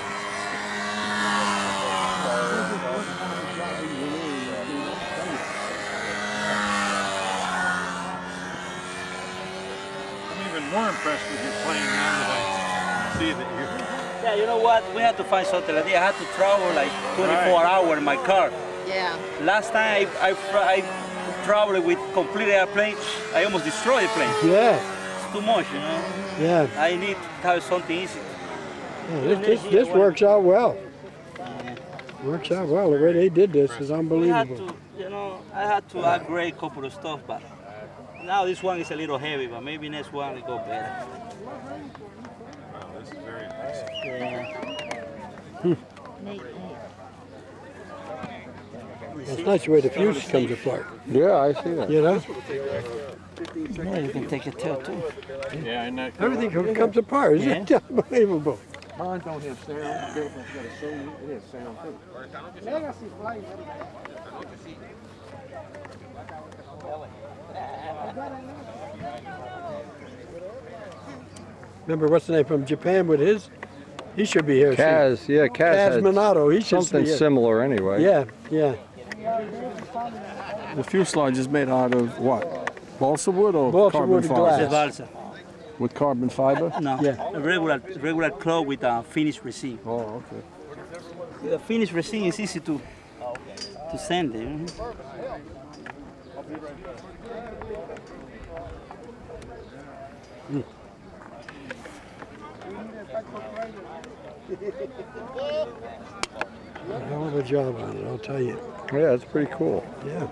Speaker 2: I'm even more impressed with your playing now that I see that you're...
Speaker 8: Yeah, you know what? We had to find something like that. I had to travel like 24 hours in my car.
Speaker 9: Yeah.
Speaker 8: Last time I traveled with complete airplane, I almost destroyed the plane.
Speaker 6: Yeah.
Speaker 8: It's too much, you know?
Speaker 6: Yeah.
Speaker 8: I need to have something easy.
Speaker 6: Yeah, this works out well. Works out well. The way they did this is unbelievable.
Speaker 8: We had to, you know, I had to upgrade a couple of stuff, but Now this one is a little heavy, but maybe next one will go better.
Speaker 2: This is very nice.
Speaker 8: Yeah.
Speaker 6: It's nice the way the fuse comes apart.
Speaker 1: Yeah, I see that.
Speaker 6: You know,
Speaker 8: Yeah, you can take a tail too.
Speaker 2: Yeah, and that
Speaker 6: everything comes apart. It's just unbelievable.
Speaker 3: Mine don't have sound. Everything's got a sound. It has sound too.
Speaker 6: Remember what's the name from Japan with his? He should be here.
Speaker 1: Kaz, yeah, Kaz
Speaker 6: Kaz
Speaker 1: had
Speaker 6: Minato. He should
Speaker 1: something
Speaker 6: be here.
Speaker 1: similar anyway.
Speaker 6: Yeah, yeah.
Speaker 3: The fuselage is made out of what? Balsa wood or
Speaker 6: Balsa
Speaker 3: carbon
Speaker 6: wood
Speaker 3: fiber?
Speaker 6: glass.
Speaker 8: It's a balsa.
Speaker 3: With carbon fiber?
Speaker 8: No,
Speaker 6: Yeah.
Speaker 8: a regular cloth with a finished resin.
Speaker 3: Oh, okay.
Speaker 8: The finished resin is easy to send it.
Speaker 6: Hell of a job on it, I'll tell you.
Speaker 1: Yeah, it's pretty cool.
Speaker 6: Yeah.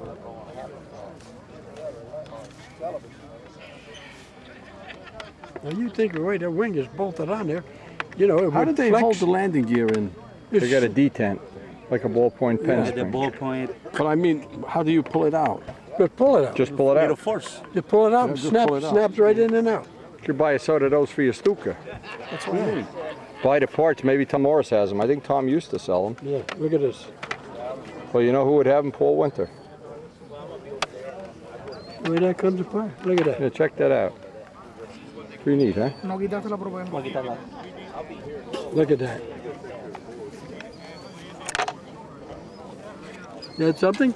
Speaker 6: Now you think the way the wing is bolted on there, you know, it
Speaker 3: How
Speaker 6: would
Speaker 3: did they
Speaker 6: flex.
Speaker 3: hold the landing gear in?
Speaker 1: They got a detent, like a ballpoint pen
Speaker 8: The
Speaker 1: string.
Speaker 8: ball point,
Speaker 3: But I mean, how do you pull it out?
Speaker 6: Just pull it out.
Speaker 1: Just pull it
Speaker 8: little
Speaker 1: out.
Speaker 8: force.
Speaker 6: Just pull it out
Speaker 3: Yeah,
Speaker 6: and
Speaker 3: just pull it out.
Speaker 6: snaps right in and out.
Speaker 1: You could buy a set of those for your Stuka.
Speaker 3: That's what I mean.
Speaker 1: Buy the parts. Maybe Tom Morris has them. I think Tom used to sell them.
Speaker 6: Yeah, look at this.
Speaker 1: Well, you know who would have them? Paul Winter.
Speaker 6: The way that comes apart. Look at that.
Speaker 1: Yeah, check that out. Pretty neat, huh?
Speaker 8: Voy a quitarla.
Speaker 6: Look at that. That's something?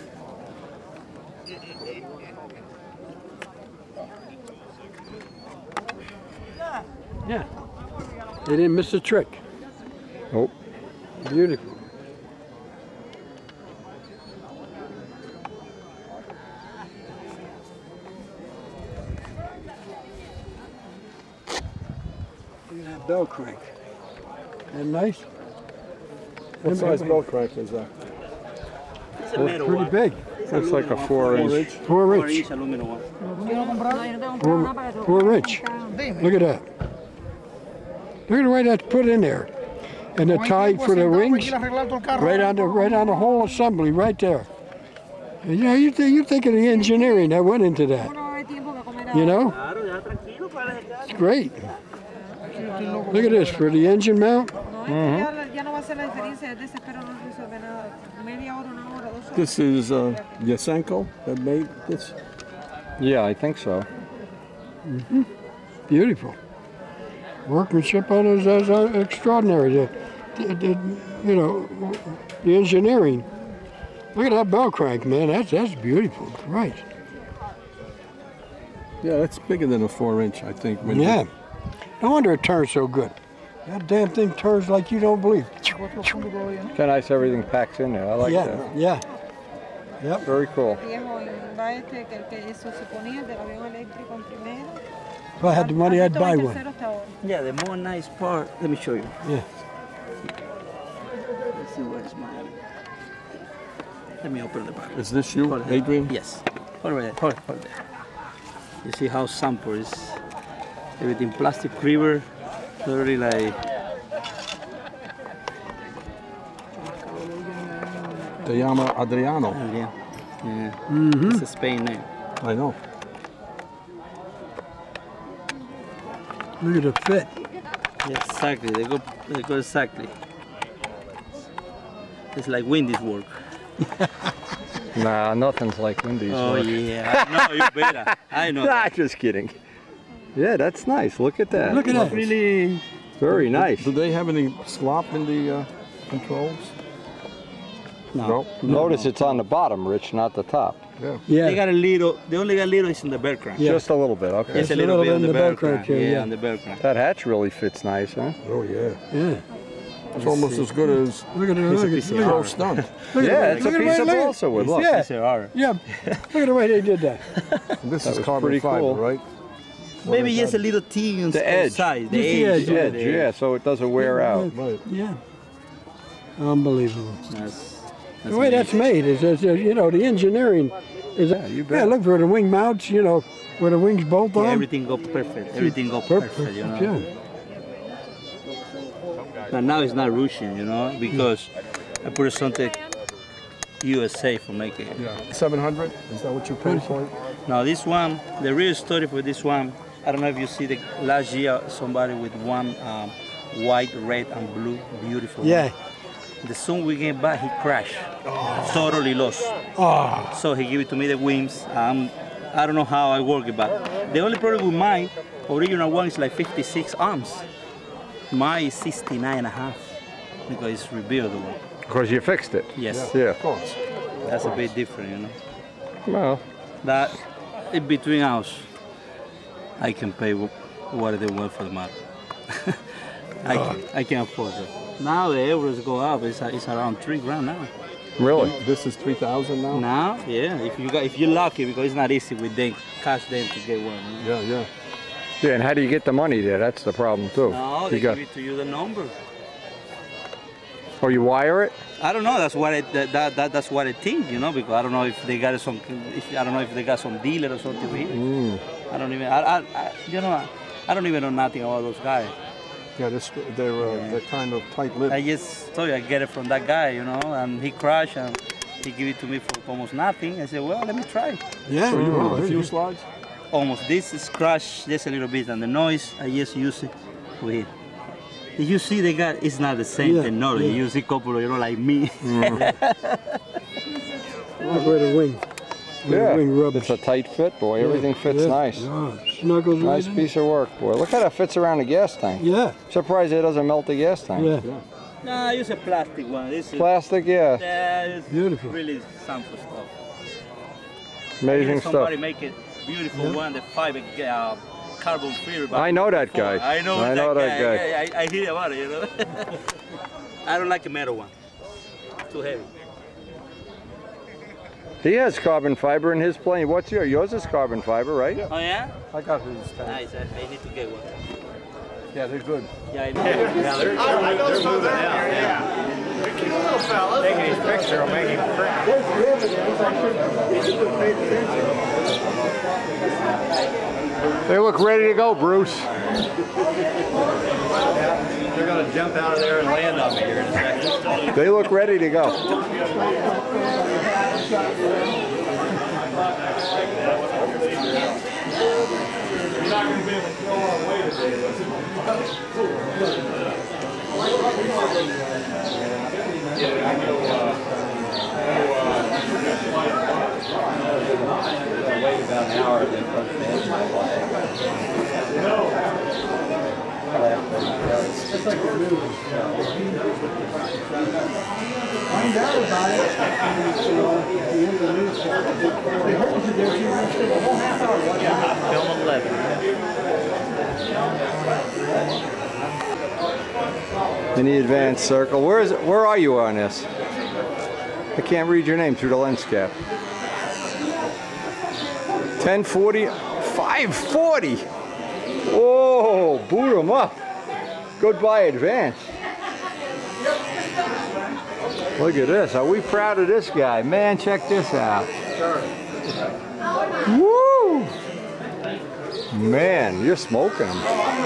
Speaker 6: Yeah. They didn't miss a trick.
Speaker 1: Nope.
Speaker 6: Beautiful. Look at that bell crank. Isn't that nice?
Speaker 3: What size bell crank is that?
Speaker 8: It's a metal
Speaker 6: Pretty
Speaker 8: one.
Speaker 6: big.
Speaker 1: Looks like a 4-inch.
Speaker 6: 4 inch.
Speaker 8: 4-inch aluminum one.
Speaker 6: 4 inch. Look at that. Look at the way that's put in there. And the tie for the wings, right on the whole assembly, right there. And, you know, you think of the engineering that went into that. You know? It's great. Look at this for the engine mount.
Speaker 3: This is Yasenko that made this.
Speaker 1: Yeah, I think so.
Speaker 6: Beautiful. Workmanship on it is extraordinary. You know, the engineering. Look at that bell crank, man. That's beautiful. Right.
Speaker 3: Yeah, that's bigger than a 4-inch, I think.
Speaker 6: Yeah. No wonder it turns so good. That damn thing turns like you don't believe.
Speaker 1: It's nice everything packs in there. I like
Speaker 6: Yeah,
Speaker 1: that.
Speaker 6: yeah. Yep.
Speaker 1: Very cool.
Speaker 6: If I had the money, I'd buy one.
Speaker 8: Yeah, the more nice part. Let me show you.
Speaker 6: Yeah.
Speaker 8: Let's see where's mine. Let me open the back.
Speaker 3: Is this you,
Speaker 8: Hold it.
Speaker 3: Adrian?
Speaker 8: Yes. Hold it. Hold it. You see how sample is. Everything plastic river. Very like.
Speaker 3: Te llama Adriano.
Speaker 8: Yeah. It's a Spain name.
Speaker 3: I know.
Speaker 6: Look at the fit.
Speaker 8: Yeah, exactly. They go exactly. It's like Wendy's work.
Speaker 1: Nah, nothing's like Wendy's.
Speaker 8: Oh
Speaker 1: work.
Speaker 8: yeah. No, you better. I know.
Speaker 1: Nah,
Speaker 8: that.
Speaker 1: just kidding. Yeah, that's nice. Look at that.
Speaker 6: Look at that.
Speaker 8: Really.
Speaker 1: Very nice.
Speaker 3: Do they have any slop in the controls?
Speaker 8: No.
Speaker 1: Notice it's on the bottom, Rich, not the top.
Speaker 3: Yeah.
Speaker 6: Yeah.
Speaker 8: They got a little. They only got little is in the bell crank.
Speaker 6: Yeah.
Speaker 1: Just a little bit, okay.
Speaker 8: It's a little bit on the bell crank.
Speaker 6: here, yeah.
Speaker 8: on the bell crank.
Speaker 1: That hatch really fits nice, huh?
Speaker 3: Oh, yeah.
Speaker 6: Yeah.
Speaker 3: It's almost as good as
Speaker 6: Look at it. Look at it.
Speaker 3: Pro Stunt.
Speaker 1: Yeah, it's a
Speaker 6: look at
Speaker 1: piece
Speaker 6: the
Speaker 1: of
Speaker 6: way-
Speaker 1: balsa wood. Look.
Speaker 6: Yeah.
Speaker 8: It's a R.
Speaker 6: Yeah. Look at the way they did that.
Speaker 3: This
Speaker 1: That
Speaker 3: is
Speaker 1: was
Speaker 3: carbon
Speaker 1: pretty
Speaker 3: fiber,
Speaker 1: cool.
Speaker 3: right?
Speaker 8: Maybe just a little thin
Speaker 1: The edge.
Speaker 8: side.
Speaker 6: Just the edge,
Speaker 8: yeah,
Speaker 1: Edge, yeah, so it doesn't wear out.
Speaker 3: Right.
Speaker 6: Yeah. Unbelievable.
Speaker 8: That's
Speaker 6: The way that's made is, you know, the engineering Is
Speaker 4: Yeah, you bet.
Speaker 6: Yeah, look for the wing mounts, you know, where the wings bolt on.
Speaker 8: Yeah, everything go perfect. Everything go perfect, you know.
Speaker 6: Yeah.
Speaker 8: But now it's not rushing, you know, because I put something USA for making it.
Speaker 9: Yeah. 700? Is that what you paid for it?
Speaker 8: Now this one, the real story for this one, I don't know if you see the last year somebody with one white, red, and blue, beautiful.
Speaker 6: Yeah.
Speaker 8: One. The soon we came back, he crashed, totally lost.
Speaker 6: Oh.
Speaker 8: So he gave it to me the wings. I don't know how I work it, but the only problem with mine, original one is like 56 arms. Mine is 69.5 because it's rebuildable.
Speaker 4: Because you fixed it.
Speaker 8: Yes.
Speaker 4: Yeah.
Speaker 9: Of course.
Speaker 8: That's a bit different, you know.
Speaker 4: Well,
Speaker 8: That in between us, I can pay what they want for the market. I can afford it. Now the euros go up. It's around $3,000 now.
Speaker 4: really?
Speaker 9: This is 3,000 now?
Speaker 8: Now, yeah. If you're lucky, because it's not easy with them cash them to get one. You know?
Speaker 9: Yeah.
Speaker 4: Yeah, and how do you get the money there? That's the problem too.
Speaker 8: No, they give it to you the number.
Speaker 4: Or you wire it?
Speaker 8: I don't know. That's what that's what I think, you know, because I don't know if they got some. I don't know if they got some dealer or something here. I don't even. You know, I don't even know nothing about those guys.
Speaker 9: Yeah, they're kind of tight-lipped.
Speaker 8: I just told you I get it from that guy, you know, and he crashed and he gave it to me for almost nothing. I said, well, let me try.
Speaker 6: Yeah.
Speaker 9: So you have a few slides?
Speaker 8: Almost. This is crashed just a little bit, and the noise I just use it with. You see, the guy it's not the same technology. You see, couple, you know, like me.
Speaker 6: Look where the wing.
Speaker 4: Yeah.
Speaker 6: Wing rubs.
Speaker 4: It's a tight fit, boy. Everything fits
Speaker 6: Yeah.
Speaker 4: nice.
Speaker 6: Yeah. Snuggles
Speaker 4: Nice
Speaker 6: right in.
Speaker 4: piece of work, boy. Look how that fits around the gas tank.
Speaker 6: Yeah.
Speaker 4: Surprised it doesn't melt the gas tank.
Speaker 6: Yeah.
Speaker 8: Nah, I use a plastic one. This is
Speaker 4: Plastic, yeah.
Speaker 8: it's
Speaker 6: Beautiful.
Speaker 8: really sample stuff.
Speaker 4: Amazing stuff.
Speaker 8: Somebody make it beautiful one, the fiber carbon fiber.
Speaker 4: I know that guy.
Speaker 8: I know
Speaker 4: I know that guy.
Speaker 8: Yeah, I hear about it, you know. I don't like a metal one. Too heavy.
Speaker 4: He has carbon fiber in his plane. What's yours? Yours is carbon fiber, right?
Speaker 8: Oh yeah?
Speaker 9: I got his tank.
Speaker 8: Nice. I need to get one.
Speaker 9: Yeah, they're good.
Speaker 8: Yeah, I know.
Speaker 5: Taking his picture will make him cry.
Speaker 4: They look ready to go, Bruce.
Speaker 5: They're going to jump out of there and land on me here in a second.
Speaker 4: They look ready to go.
Speaker 2: You're not going to be able to throw our way
Speaker 5: Wait about an hour, then put the engine
Speaker 6: Just like the movie. Find out about it. The end of the news. They heard you there. You whole half hour.
Speaker 8: Film 11.
Speaker 4: In the advanced circle. Where are you on this? I can't read your name through the lens cap. 1040, 540. Whoa, boot them up. Goodbye, advance. Look at this. Are we proud of this guy? Man, check this out. Woo! Man, you're smoking them.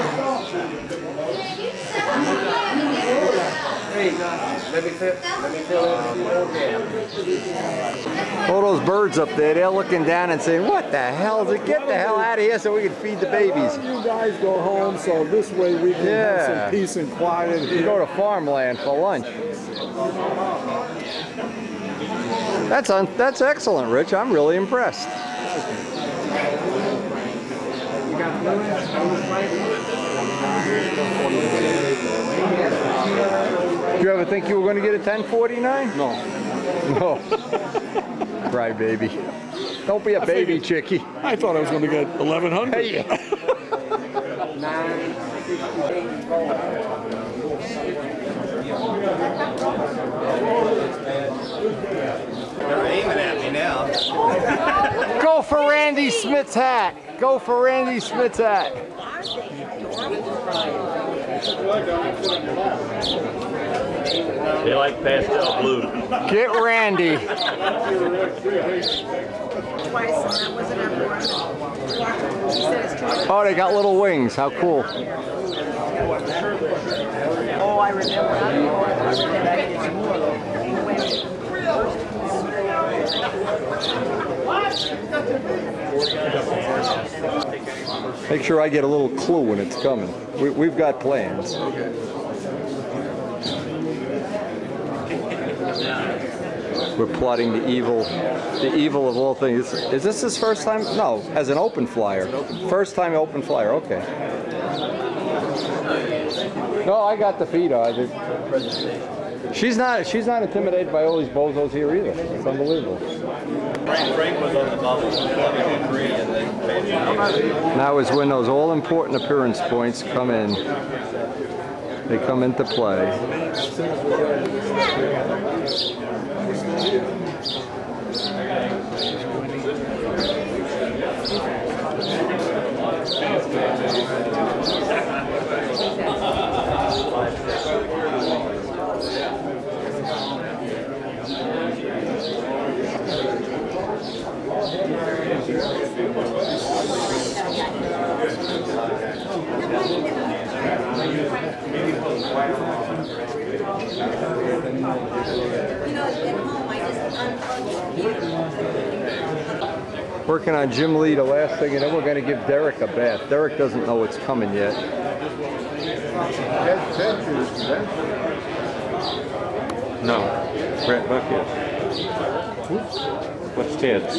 Speaker 5: Let me fill in.
Speaker 4: All those birds up there, they're looking down and saying, what the hell? Get the hell out of here so we can feed the babies.
Speaker 9: You guys go home, so this way we can have some peace and quiet
Speaker 4: You
Speaker 9: here.
Speaker 4: go to farmland for lunch. That's excellent, Rich. I'm really impressed. Did you ever think you were going to get a 1049?
Speaker 9: No.
Speaker 4: No. Cry baby. Don't be a baby chickie.
Speaker 9: I thought I was going to get 1,100.
Speaker 4: Hey.
Speaker 5: They're aiming at me now.
Speaker 4: Go for Randy Smith's hat. Go for Randy Smith's hat.
Speaker 8: They like pastel blue.
Speaker 4: Get Randy.
Speaker 10: twice, and that wasn't enough for him. She said it's too much.
Speaker 4: Oh, they got little wings. How cool.
Speaker 10: Oh, I remember.
Speaker 4: Make sure I get a little clue when it's coming. We've got plans. We're plotting the evil of all things. Is this his first time? No, as an open flyer. First time open flyer, okay. No, I got the feed on. She's not intimidated by all these bozos here either. It's unbelievable.
Speaker 3: Frank was on the bubble.
Speaker 4: Now is when those all important appearance points come in. They come into play. Working on Jim Lee, the last thing, and then we're going to give Derek a bath. Derek doesn't know it's coming yet.
Speaker 3: No, Brett Buck is. What's Ted's?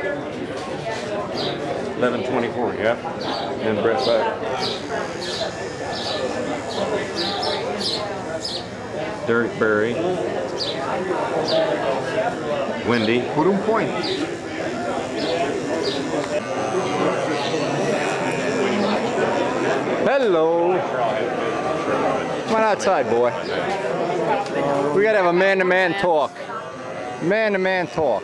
Speaker 3: 11:24, yeah. And Brett Buck. Derek Berry. Wendy.
Speaker 1: Put him point.
Speaker 4: Hello. Come on outside, boy. We gotta have a man-to-man talk. Man-to-man talk.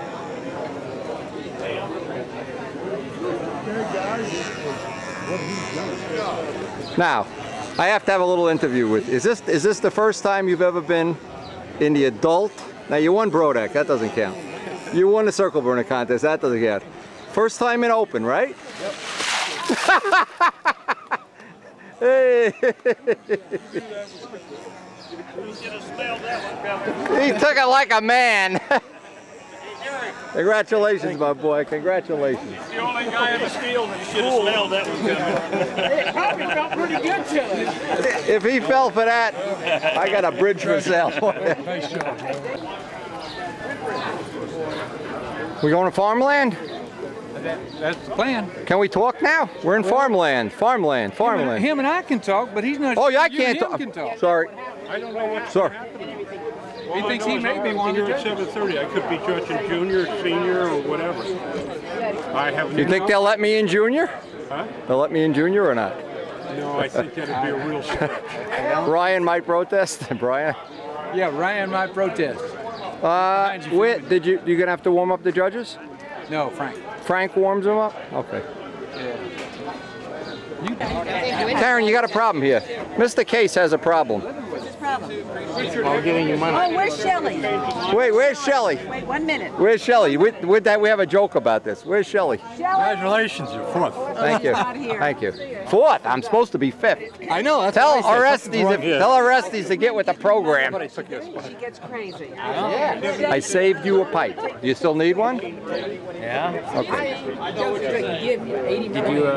Speaker 4: Now, I have to have a little interview with. Is this the first time you've ever been in the adult? Now you won Brodeck, that doesn't count. You won the circle burner contest, that doesn't count. First time in open, right? Yep. Hey. He took it like a man. Congratulations, my boy. Congratulations.
Speaker 2: He's the only guy in the field that should have smelled that one coming. It probably felt pretty good to him.
Speaker 4: If he fell for that, I got a bridge for sale. We going to farmland?
Speaker 5: That's the plan.
Speaker 4: Can we talk now? We're in farmland. Farmland.
Speaker 5: Him and I can talk, but he's not.
Speaker 4: Oh, yeah, I
Speaker 5: you and
Speaker 4: can't
Speaker 5: him
Speaker 4: talk.
Speaker 5: Can
Speaker 4: Sorry.
Speaker 2: I don't know what's
Speaker 4: Sorry.
Speaker 2: He thinks he may be one of the judges. 7:30. I could be judging junior, senior, or whatever. I have.
Speaker 4: You think they'll let me in junior?
Speaker 2: Huh?
Speaker 4: They'll let me in junior or not?
Speaker 2: No, I think that'd be a real stretch.
Speaker 4: Ryan might protest. Brian.
Speaker 5: Yeah, Ryan might protest.
Speaker 4: Whit, you gonna have to warm up the judges?
Speaker 5: No, Frank.
Speaker 4: Frank warms them up? Okay. Karen, you got a problem here. Mr. Case has a problem.
Speaker 10: Oh, where's Shelley?
Speaker 4: Wait, where's Shelley?
Speaker 10: Wait 1 minute.
Speaker 4: Where's Shelley? With that, we have a joke about this. Where's Shelley?
Speaker 6: Congratulations, you're fourth.
Speaker 4: Thank you. Thank you. Fourth. I'm supposed to be fifth.
Speaker 6: I know.
Speaker 4: Tell Orestes to get with the program.
Speaker 10: She gets crazy.
Speaker 4: I saved you a pipe. Do you still need one?
Speaker 5: Yeah.
Speaker 4: Okay.
Speaker 5: Did you?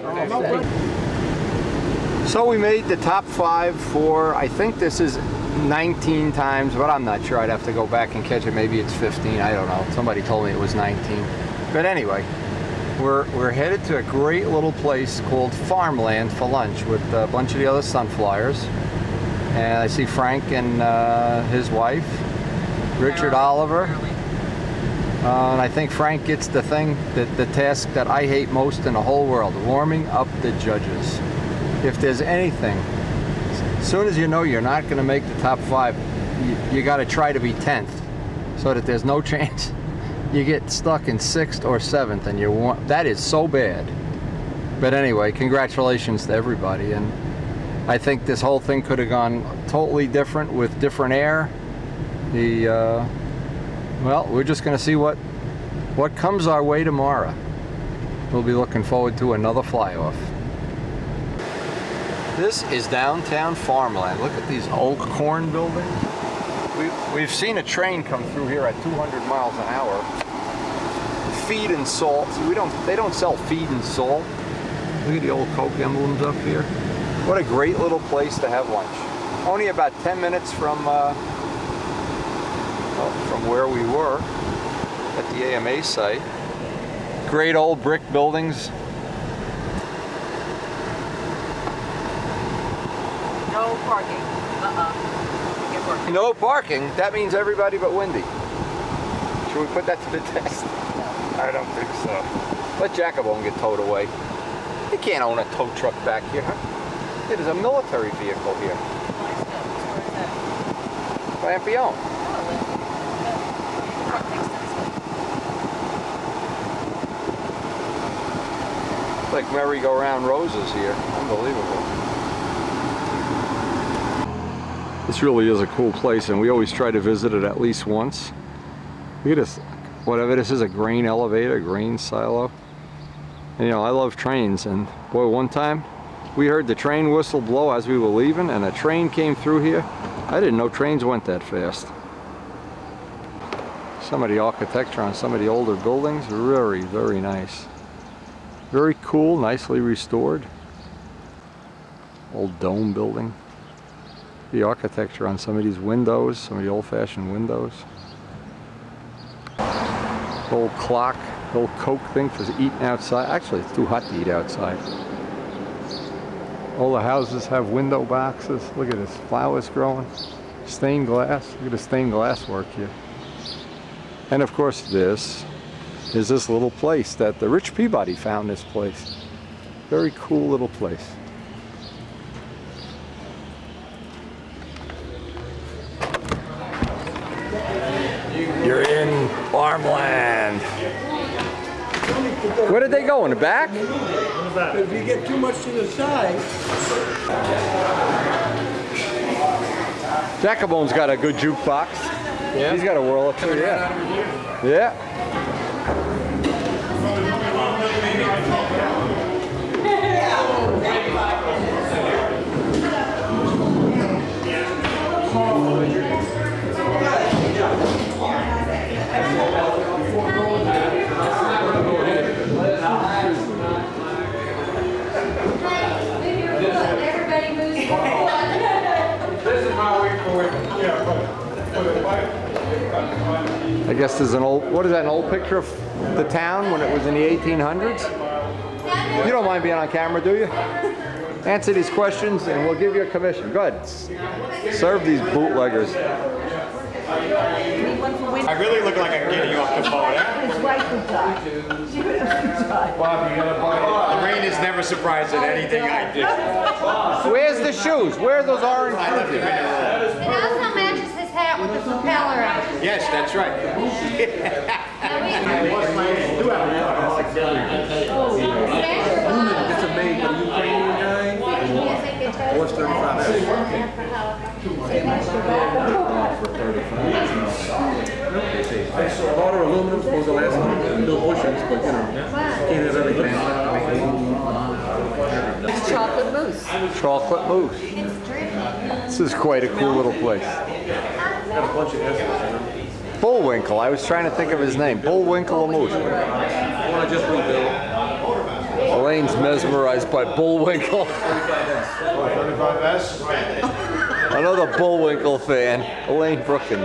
Speaker 4: So we made the top 5 for, I think this is 19 times, but I'm not sure. I'd have to go back and catch it. Maybe it's 15. I don't know. Somebody told me it was 19. But anyway, we're headed to a great little place called Farmland for lunch with a bunch of the other Sunflyers. And I see Frank and his wife, Richard Oliver. And I think Frank gets the task that I hate most in the whole world, warming up the judges. If there's anything, as soon as you know you're not going to make the top 5, you got to try to be 10th, so that there's no chance you get stuck in 6th or 7th, and that is so bad. But anyway, congratulations to everybody, and I think this whole thing could have gone totally different with different air. Well, we're just going to see what what comes our way tomorrow. We'll be looking forward to another fly-off. This is downtown farmland. Look at these old corn buildings. We've seen a train come through here at 200 miles an hour. Feed and salt. See, they don't sell feed and salt. Look at the old Coke emblems up here. What a great little place to have lunch. Only about 10 minutes from where we were at the AMA site. Great old brick buildings.
Speaker 10: No parking.
Speaker 4: No parking? That means everybody but Wendy. Should we put that to the test?
Speaker 2: I don't think so.
Speaker 4: Let Jacobone get towed away. You can't own a tow truck back here. It is a military vehicle here. Lampion. Like merry-go-round roses here. Unbelievable. This really is a cool place, and we always try to visit it at least once. Look at this. Whatever this is, a grain elevator, grain silo. And, you know, I love trains, and boy, one time we heard the train whistle blow as we were leaving, and a train came through here. I didn't know trains went that fast. Some of the architecture on some of the older buildings, very, very nice. Very cool, nicely restored. Old dome building. The architecture on some of these windows, some of the old-fashioned windows. Old clock, old Coke thing for eating outside. Actually, it's too hot to eat outside. All the houses have window boxes. Look at this, flowers growing. Stained glass. Look at the stained glass work here. And of course, this is this little place that the Rich Peabody found. This place. Very cool little place. You're in farmland. Where did they go? In the back?
Speaker 9: If you get too much to the side.
Speaker 4: Jacobone's got a good jukebox. Yeah. He's got a whirl up too, yeah. Yeah. I guess there's an old, what is that, an old picture of the town when it was in the 1800s? You don't mind being on camera, do you? Answer these questions and we'll give you a commission. Go ahead. Serve these bootleggers.
Speaker 11: I really look like I'm getting off the boat. Lorraine is never surprised at anything I do.
Speaker 4: Where's the shoes? Where are those orange shoes?
Speaker 10: It also matches his hat with the propeller on it.
Speaker 11: Yes, that's right.
Speaker 9: It's a made by a Ukrainian guy. What's 35 Water, aluminum was the last one. No oceans, but you know, can't have everything.
Speaker 10: It's chocolate mousse.
Speaker 4: Chocolate mousse.
Speaker 10: It's dripping.
Speaker 4: This is quite a cool little place.
Speaker 9: Got a bunch of essence,
Speaker 4: Bullwinkle. I was trying to think of his name. Bullwinkle mousse.
Speaker 9: I just rebuilt.
Speaker 4: Elaine's mesmerized by Bullwinkle. Another Bullwinkle fan, Elaine Brookins.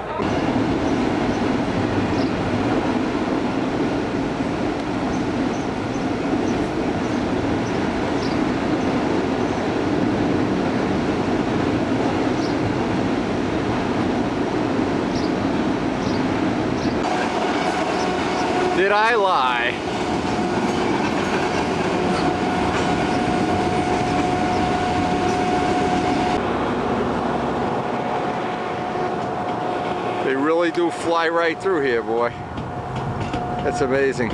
Speaker 4: Did I lie? They really do fly right through here, boy. That's amazing.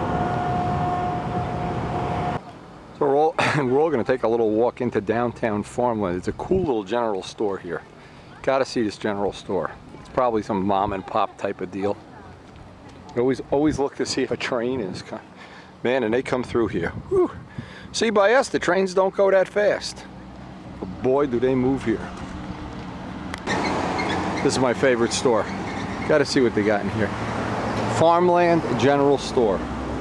Speaker 4: So we're all going to take a little walk into downtown farmland. It's a cool little general store here. Gotta see this general store. It's probably some mom and pop type of deal. Always look to see if a train is coming. Man, and they come through here. Whew. See, by us, the trains don't go that fast. But boy, do they move here. This is my favorite store. Got to see what they got in here. Farmland General Store.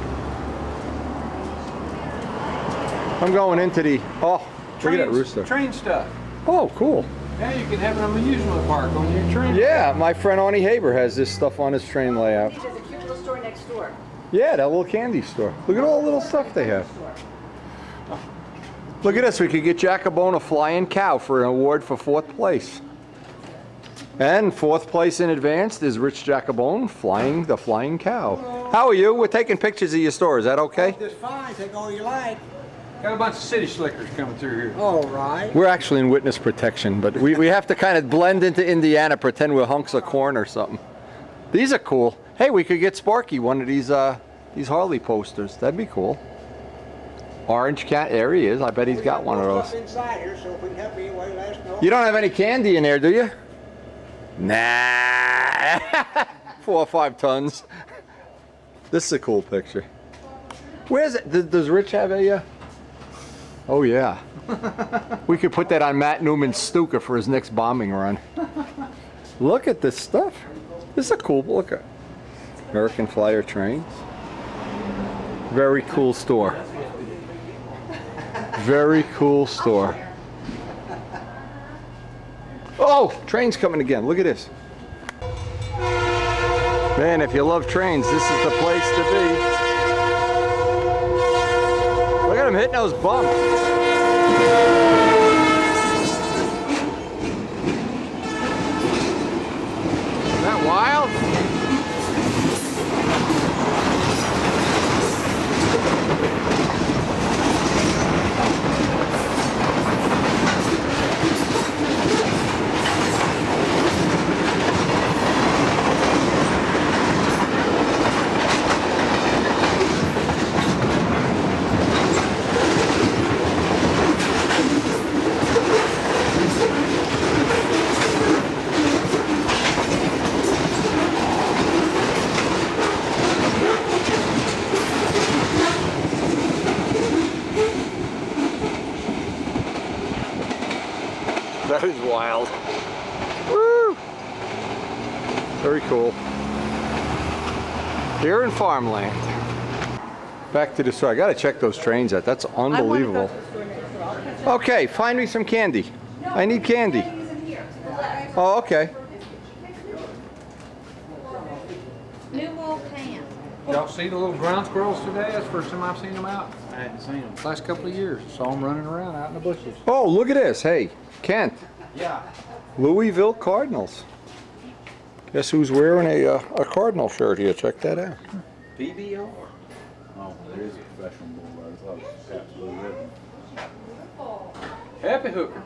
Speaker 4: I'm going into the, oh, look at that rooster.
Speaker 5: Train stuff.
Speaker 4: Oh, cool.
Speaker 5: Yeah, you can have an amusement park on your train.
Speaker 4: Yeah, my friend Arnie Haber has this stuff on his train layout.
Speaker 10: There's a cute little store next door.
Speaker 4: Yeah, that little candy store. Look at all the little stuff they have. Look at this, we could get Jacobone a flying cow for an award for 4th place. And 4th place in advanced is Rich Jacobone flying the flying cow. Hello. How are you? We're taking pictures of your store, is that okay?
Speaker 12: Just fine, take all you like.
Speaker 5: Got a bunch of city slickers coming through here.
Speaker 12: All right.
Speaker 4: We're actually in witness protection, but we have to kind of blend into Indiana, pretend we're hunks of corn or something. These are cool. Hey, we could get Sparky one of these Harley posters. That'd be cool. Orange cat, there he is. I bet he's got one of those.
Speaker 12: Inside here, so if we can help you anyway, let us know.
Speaker 4: You don't have any candy in there, do you? Nah. 4 or 5 tons. This is a cool picture. Where's it? Does Rich have a? Oh yeah. We could put that on Matt Newman's Stuka for his next bombing run. Look at this stuff. This is a cool look at. American Flyer trains. Very cool store. Very cool store. Oh, train's coming again. Look at this. Man, if you love trains, this is the place to be. Look at him hitting those bumps. Is that wild? That is wild. Woo! Very cool. Here in farmland. Back to the store. I gotta check those trains out. That's unbelievable. Okay, find me some candy. I need candy. Oh, okay.
Speaker 10: New little can.
Speaker 5: Y'all see the little ground squirrels today? That's the first time I've seen them out.
Speaker 3: I hadn't seen them.
Speaker 5: Last couple of years. Saw them running around out in the bushes.
Speaker 4: Oh, look at this. Hey, Kent.
Speaker 3: Yeah.
Speaker 4: Louisville Cardinals. Guess who's wearing a Cardinal shirt here? Check that out.
Speaker 3: PBR? Oh, there is a professional bull rider. I thought it was absolutely ribbon.
Speaker 5: Happy Hooker.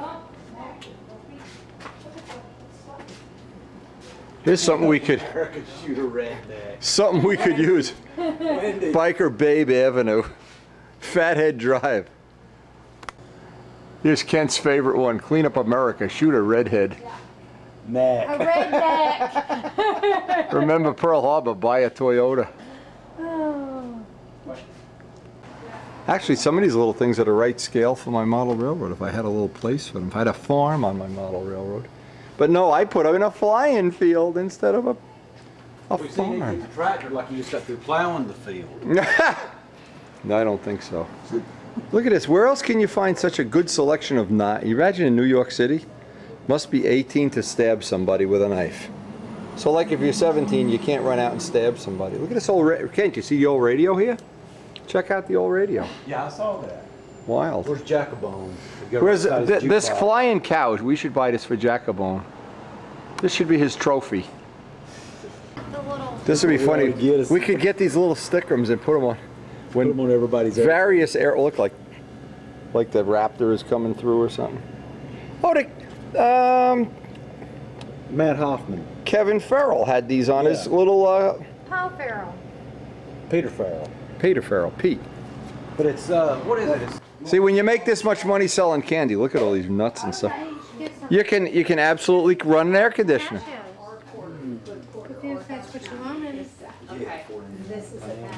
Speaker 4: Here's something we could.
Speaker 3: Shoot a redneck.
Speaker 4: Something we could use. Biker Babe Avenue. Fathead Drive. Here's Kent's favorite one. Clean Up America. Shoot a redhead.
Speaker 3: Neck.
Speaker 10: A redneck.
Speaker 4: Remember Pearl Harbor. Buy a Toyota.
Speaker 10: Oh.
Speaker 4: Actually, some of these little things are the right scale for my model railroad. If I had a little place for them. If I had a farm on my model railroad. But no, I put them in a flying field instead of a
Speaker 3: We see you get the tractor like you just got through plowing the field.
Speaker 4: No, I don't think so. Look at this. Where else can you find such a good selection of knives? You imagine in New York City, must be 18 to stab somebody with a knife. So like if you're 17, you can't run out and stab somebody. Look at this old can't you see the old radio here? Check out the old radio.
Speaker 3: Yeah, I saw that.
Speaker 4: Wild.
Speaker 3: Where's Jacobone?
Speaker 4: Where's this flying cow? We should buy this for Jacobone. This should be his trophy. This would be funny. We could get these little stickers and put them on. When
Speaker 3: put them on everybody's
Speaker 4: various air look like the Raptor is coming through or something. Oh,
Speaker 3: Matt Hoffman.
Speaker 4: Kevin Farrell had these on his little.
Speaker 10: Paul Farrell.
Speaker 3: Peter Farrell.
Speaker 4: Peter Farrell, Pete.
Speaker 3: But it's what is it?
Speaker 4: See, when you make this much money selling candy, look at all these nuts and stuff. You can absolutely run an air conditioner.
Speaker 10: If that's what you wanted.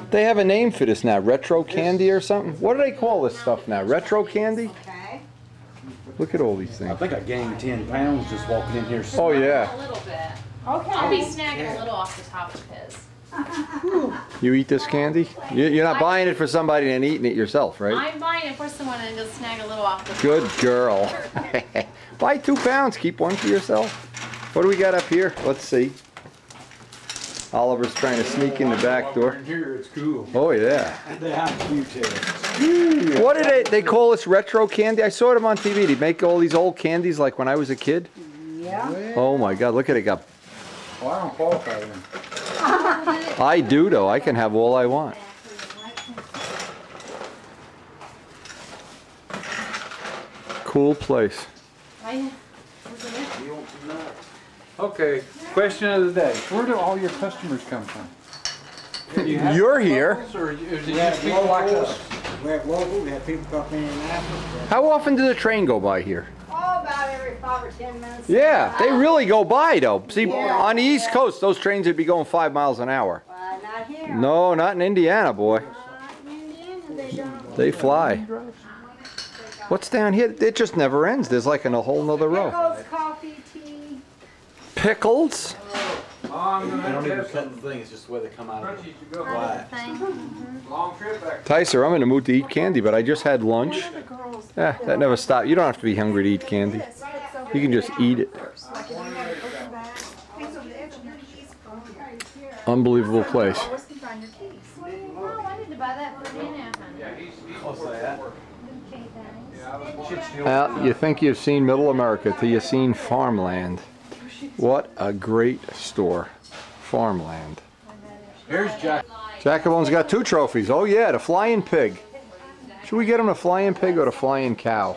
Speaker 4: They have a name for this now, retro candy or something? What do they call this stuff now? Retro candy? Look at all these things.
Speaker 11: I think I gained 10 pounds just walking in here.
Speaker 4: Oh yeah.
Speaker 10: A little bit. Okay. I'll be snagging a little off the top of his.
Speaker 4: You eat this candy? You're not buying it for somebody and eating it yourself, right?
Speaker 10: I'm buying it for someone and just snag a little off the top.
Speaker 4: Good girl. Buy 2 pounds, keep one for yourself. What do we got up here? Let's see. Oliver's trying to sneak in the back door.
Speaker 11: Here it's cool.
Speaker 4: Oh yeah.
Speaker 11: They have Q-tips.
Speaker 4: What did they call this retro candy? I saw them on TV. They make all these old candies like when I was a kid.
Speaker 12: Yeah.
Speaker 4: Oh my God, look at it. Got.
Speaker 11: Well, I don't qualify then.
Speaker 4: I do though. I can have all I want. Cool place.
Speaker 5: Okay, question of the day. Where do all your customers come from?
Speaker 4: You're here.
Speaker 5: Or is it
Speaker 12: We have
Speaker 5: just people like
Speaker 12: locals.
Speaker 5: us?
Speaker 12: We have local, we have people come from Indianapolis.
Speaker 4: How often does the train go by here?
Speaker 10: Oh, about every 5 or 10 minutes.
Speaker 4: Yeah, they really go by though. See, on the East Coast, those trains would be going 5 miles an hour.
Speaker 10: Not here.
Speaker 4: No, not in Indiana, boy. They fly. What's down here? It just never ends. There's like in a whole nother row.
Speaker 10: Pickles, coffee, tea.
Speaker 4: Pickles?
Speaker 11: They don't even cut the thing, it's just the way they come out of it. Why?
Speaker 5: Long trip back.
Speaker 4: Tyser, I'm in the mood to eat candy, but I just had lunch. Yeah, that never stops. You don't have to be hungry to eat candy. You can just eat it. Unbelievable place.
Speaker 10: Oh, I need to buy that for dinner.
Speaker 4: Well, you think you've seen Middle America till you've seen Farmland. What a great store. Farmland.
Speaker 5: Here's Jack.
Speaker 4: Jacobone's got 2 trophies. Oh yeah, the flying pig. Should we get him the flying pig or the flying cow?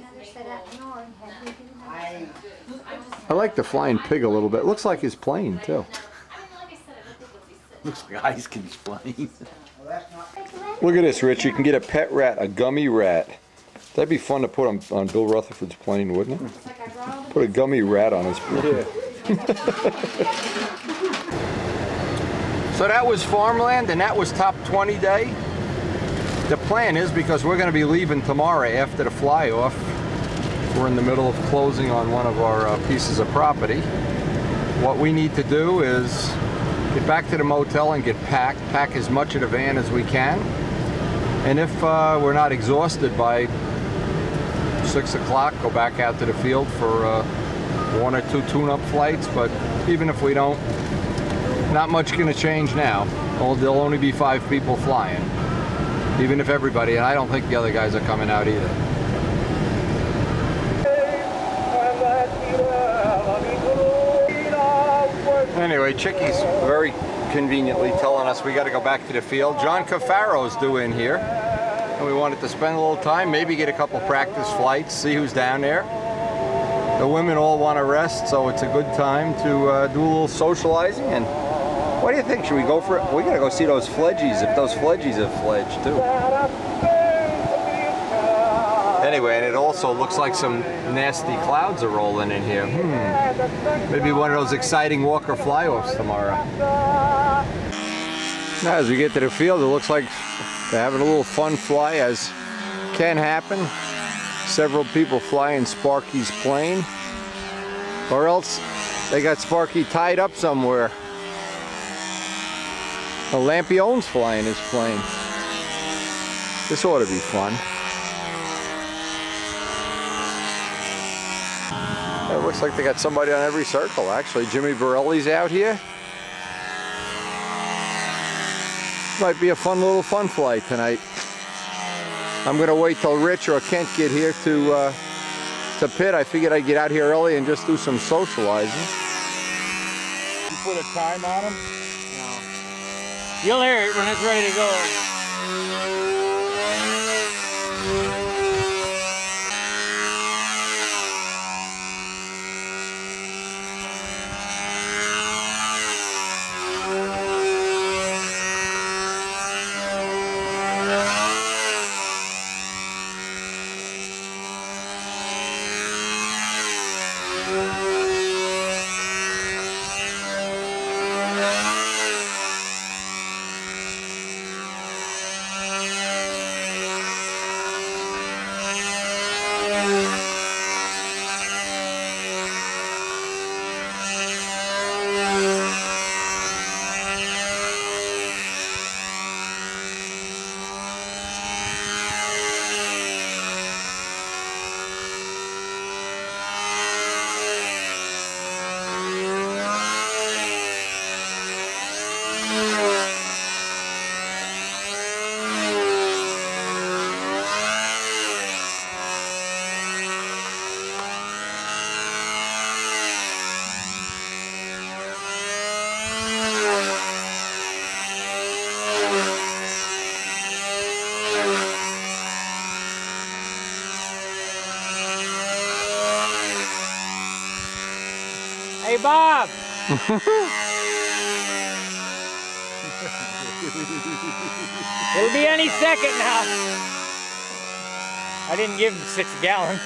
Speaker 4: I like the flying pig a little bit. Looks like his plane too.
Speaker 3: Looks like ice skate's plane.
Speaker 4: Look at this, Rich. You can get a pet rat, a gummy rat. That'd be fun to put on Bill Rutherford's plane, wouldn't it? Put a gummy rat on his plane. So that was Farmland, and that was Top 20 Day. The plan is, because we're going to be leaving tomorrow after the fly-off, we're in the middle of closing on one of our pieces of property. What we need to do is get back to the motel and get packed, pack as much of the van as we can. And if we're not exhausted by 6 o'clock, go back out to the field for 1 or 2 tune-up flights. But even if we don't, not much going to change now. There'll only be 5 people flying. Even if everybody, and I don't think the other guys are coming out either. Anyway, Chicky's very conveniently telling us we got to go back to the field. John Cafaro's due in here, and we wanted to spend a little time, maybe get a couple practice flights, see who's down there. The women all want to rest, so it's a good time to do a little socializing. And what do you think? Should we go for it? We got to go see those fledgies, if those fledgies have fledged too. Anyway, and it also looks like some nasty clouds are rolling in here. Maybe one of those exciting Walker fly-offs tomorrow. Now, as we get to the field, it looks like they're having a little fun fly, as can happen. Several people flying Sparky's plane. Or else they got Sparky tied up somewhere. Lampion's flying his plane. This ought to be fun. It looks like they got somebody on every circle, actually. Jimmy Borelli's out here. Might be a fun little fun flight tonight. I'm gonna wait till Rich or Kent get here to Pitt. I figured I'd get out here early and just do some socializing.
Speaker 5: You put a time on them? No. You'll hear it when it's ready to go. Hey, Bob. It'll be any second now. I didn't give him 6 gallons.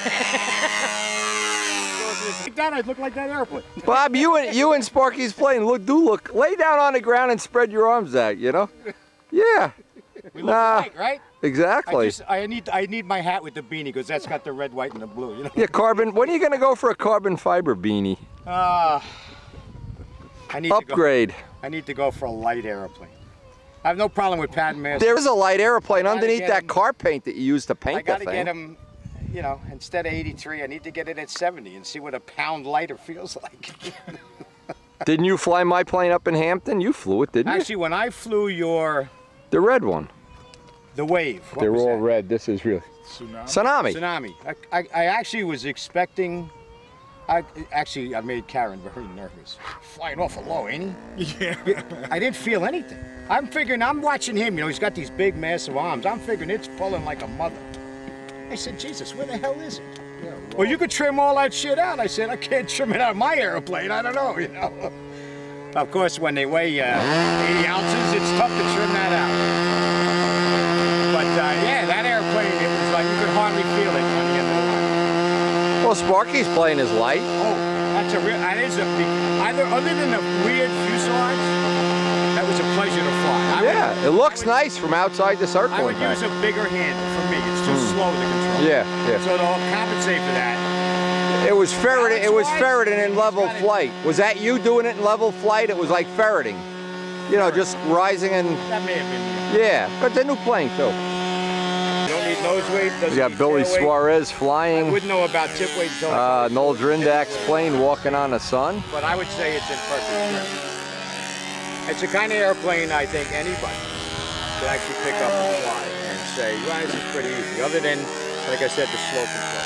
Speaker 12: Like that, I'd look like that airplane.
Speaker 1: Bob, you and Sparky's plane look. Lay down on the ground and spread your arms out. You know? Yeah.
Speaker 12: We look alike, right?
Speaker 1: Exactly.
Speaker 12: I need my hat with the beanie because that's got the red, white, and the blue. You know?
Speaker 1: Yeah, carbon. When are you gonna go for a carbon fiber beanie?
Speaker 12: I need
Speaker 1: Upgrade.
Speaker 12: I need to go for a light airplane. I have no problem with patent masks.
Speaker 1: There is a light airplane underneath that car paint that you used to paint the thing.
Speaker 12: I gotta get them, you know, instead of 83, I need to get it at 70 and see what a pound lighter feels like.
Speaker 1: Didn't you fly my plane up in Hampton? You flew it, didn't you?
Speaker 12: Actually, when I flew
Speaker 1: the red one.
Speaker 12: The Wave.
Speaker 1: They're all red. This is really Tsunami.
Speaker 12: Tsunami. I actually was expecting. I made Karen very nervous. Flying awful low, ain't he? Yeah. I didn't feel anything. I'm figuring, I'm watching him, you know, he's got these big, massive arms. I'm figuring it's pulling like a mother. I said, Jesus, where the hell is it? Yeah, well, you could trim all that shit out. I said, I can't trim it out of my airplane. I don't know, you know. Of course, when they weigh 80 ounces, it's tough to trim that out. But yeah, that airplane, it was like you could hardly feel it on the end of the line.
Speaker 1: Well, Sparky's plane is light.
Speaker 12: Oh, that is a big, other than the weird fuselage, that was a pleasure to fly.
Speaker 1: It looks nice from outside the circle.
Speaker 12: I would use a bigger handle. For me, it's too slow to control.
Speaker 1: Yeah.
Speaker 12: So to compensate for that,
Speaker 1: it was ferreting. It was ferreting in level flight. Was that you doing it in level flight? It was like ferreting. You know, just rising and.
Speaker 12: That may have been.
Speaker 1: Yeah, but it's a new plane too.
Speaker 12: You don't need nose weight.
Speaker 1: We got Billy Suarez flying.
Speaker 12: I wouldn't know about tip weight until
Speaker 1: Noel Drindak's plane walking on the sun.
Speaker 12: But I would say it's in perfect shape. It's the kind of airplane I think anybody could actually pick up and fly and say, well, this is pretty easy. Other than, like I said, the slow control.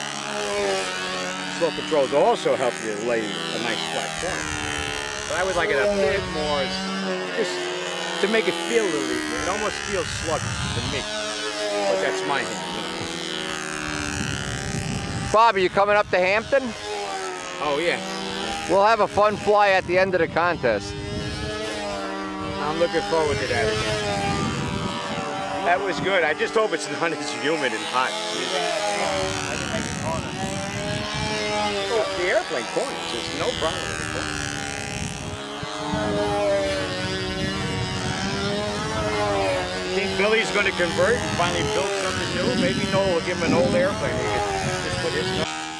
Speaker 12: Slow controls also help you lay a nice flat corner. But I would like it a bit more, just to make it feel a little easier. It almost feels sluggish to me. But that's my hand.
Speaker 1: Bob, are you coming up to Hampton?
Speaker 12: Oh, yeah.
Speaker 1: We'll have a fun fly at the end of the contest.
Speaker 12: I'm looking forward to that again. That was good. I just hope it's not as humid and hot. Oh, the airplane corners, there's no problem with the corners. Think Billy's going to convert and finally build something new? Maybe Noel will give him an old airplane. He can just put his.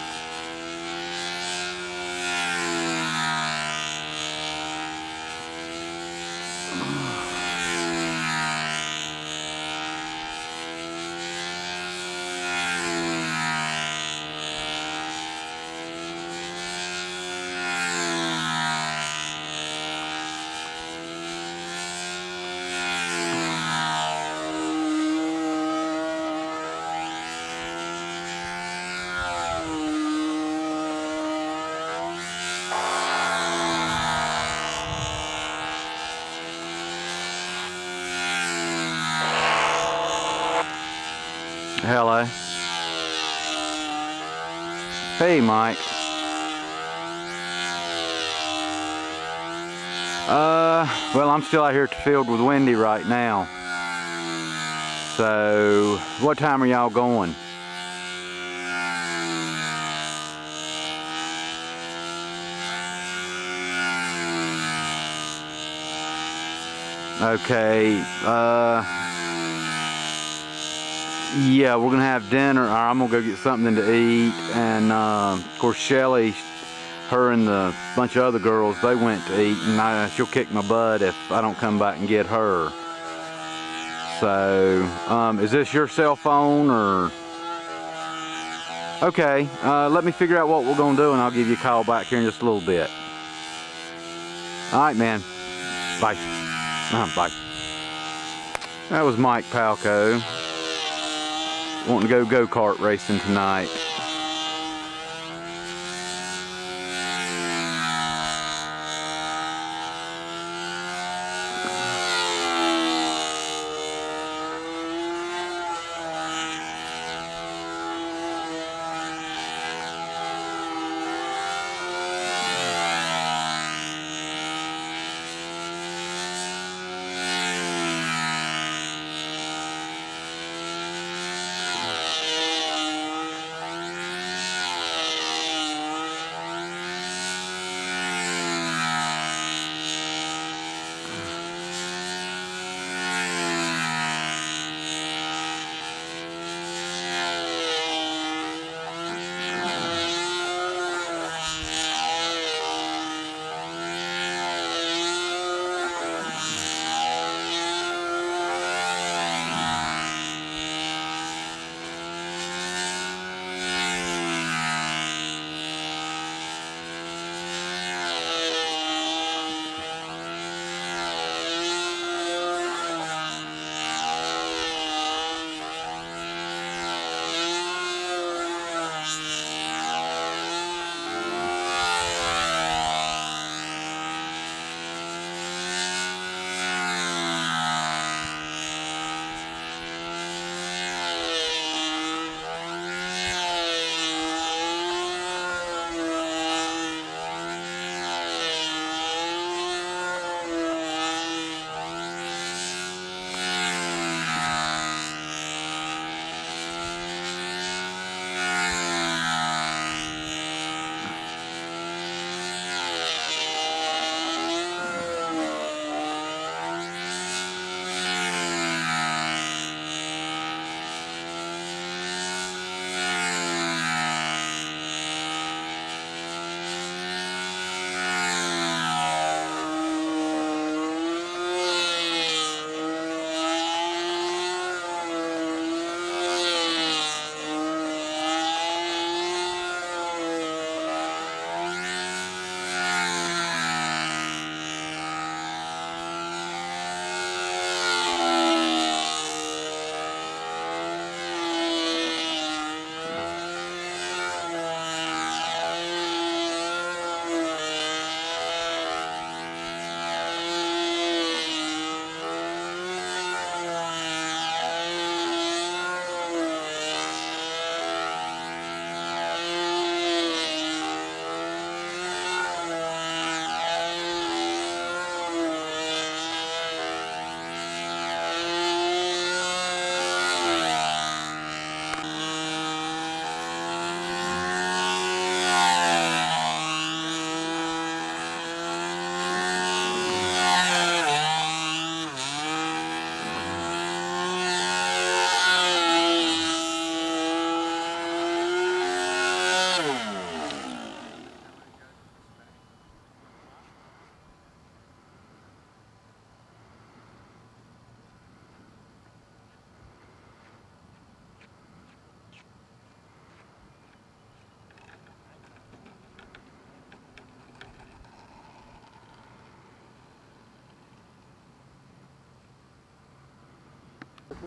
Speaker 13: Hello. Hey, Mike. Well, I'm still out here at the field with Wendy right now. So, what time are y'all going? Okay, yeah, we're gonna have dinner, or I'm gonna go get something to eat, and of course Shelly, her and the bunch of other girls, they went to eat, and she'll kick my butt if I don't come back and get her. So, is this your cell phone, or? Okay, let me figure out what we're gonna do, and I'll give you a call back here in just a little bit. All right, man. Bye. Bye. That was Mike Palco. Wanting to go go-kart racing tonight.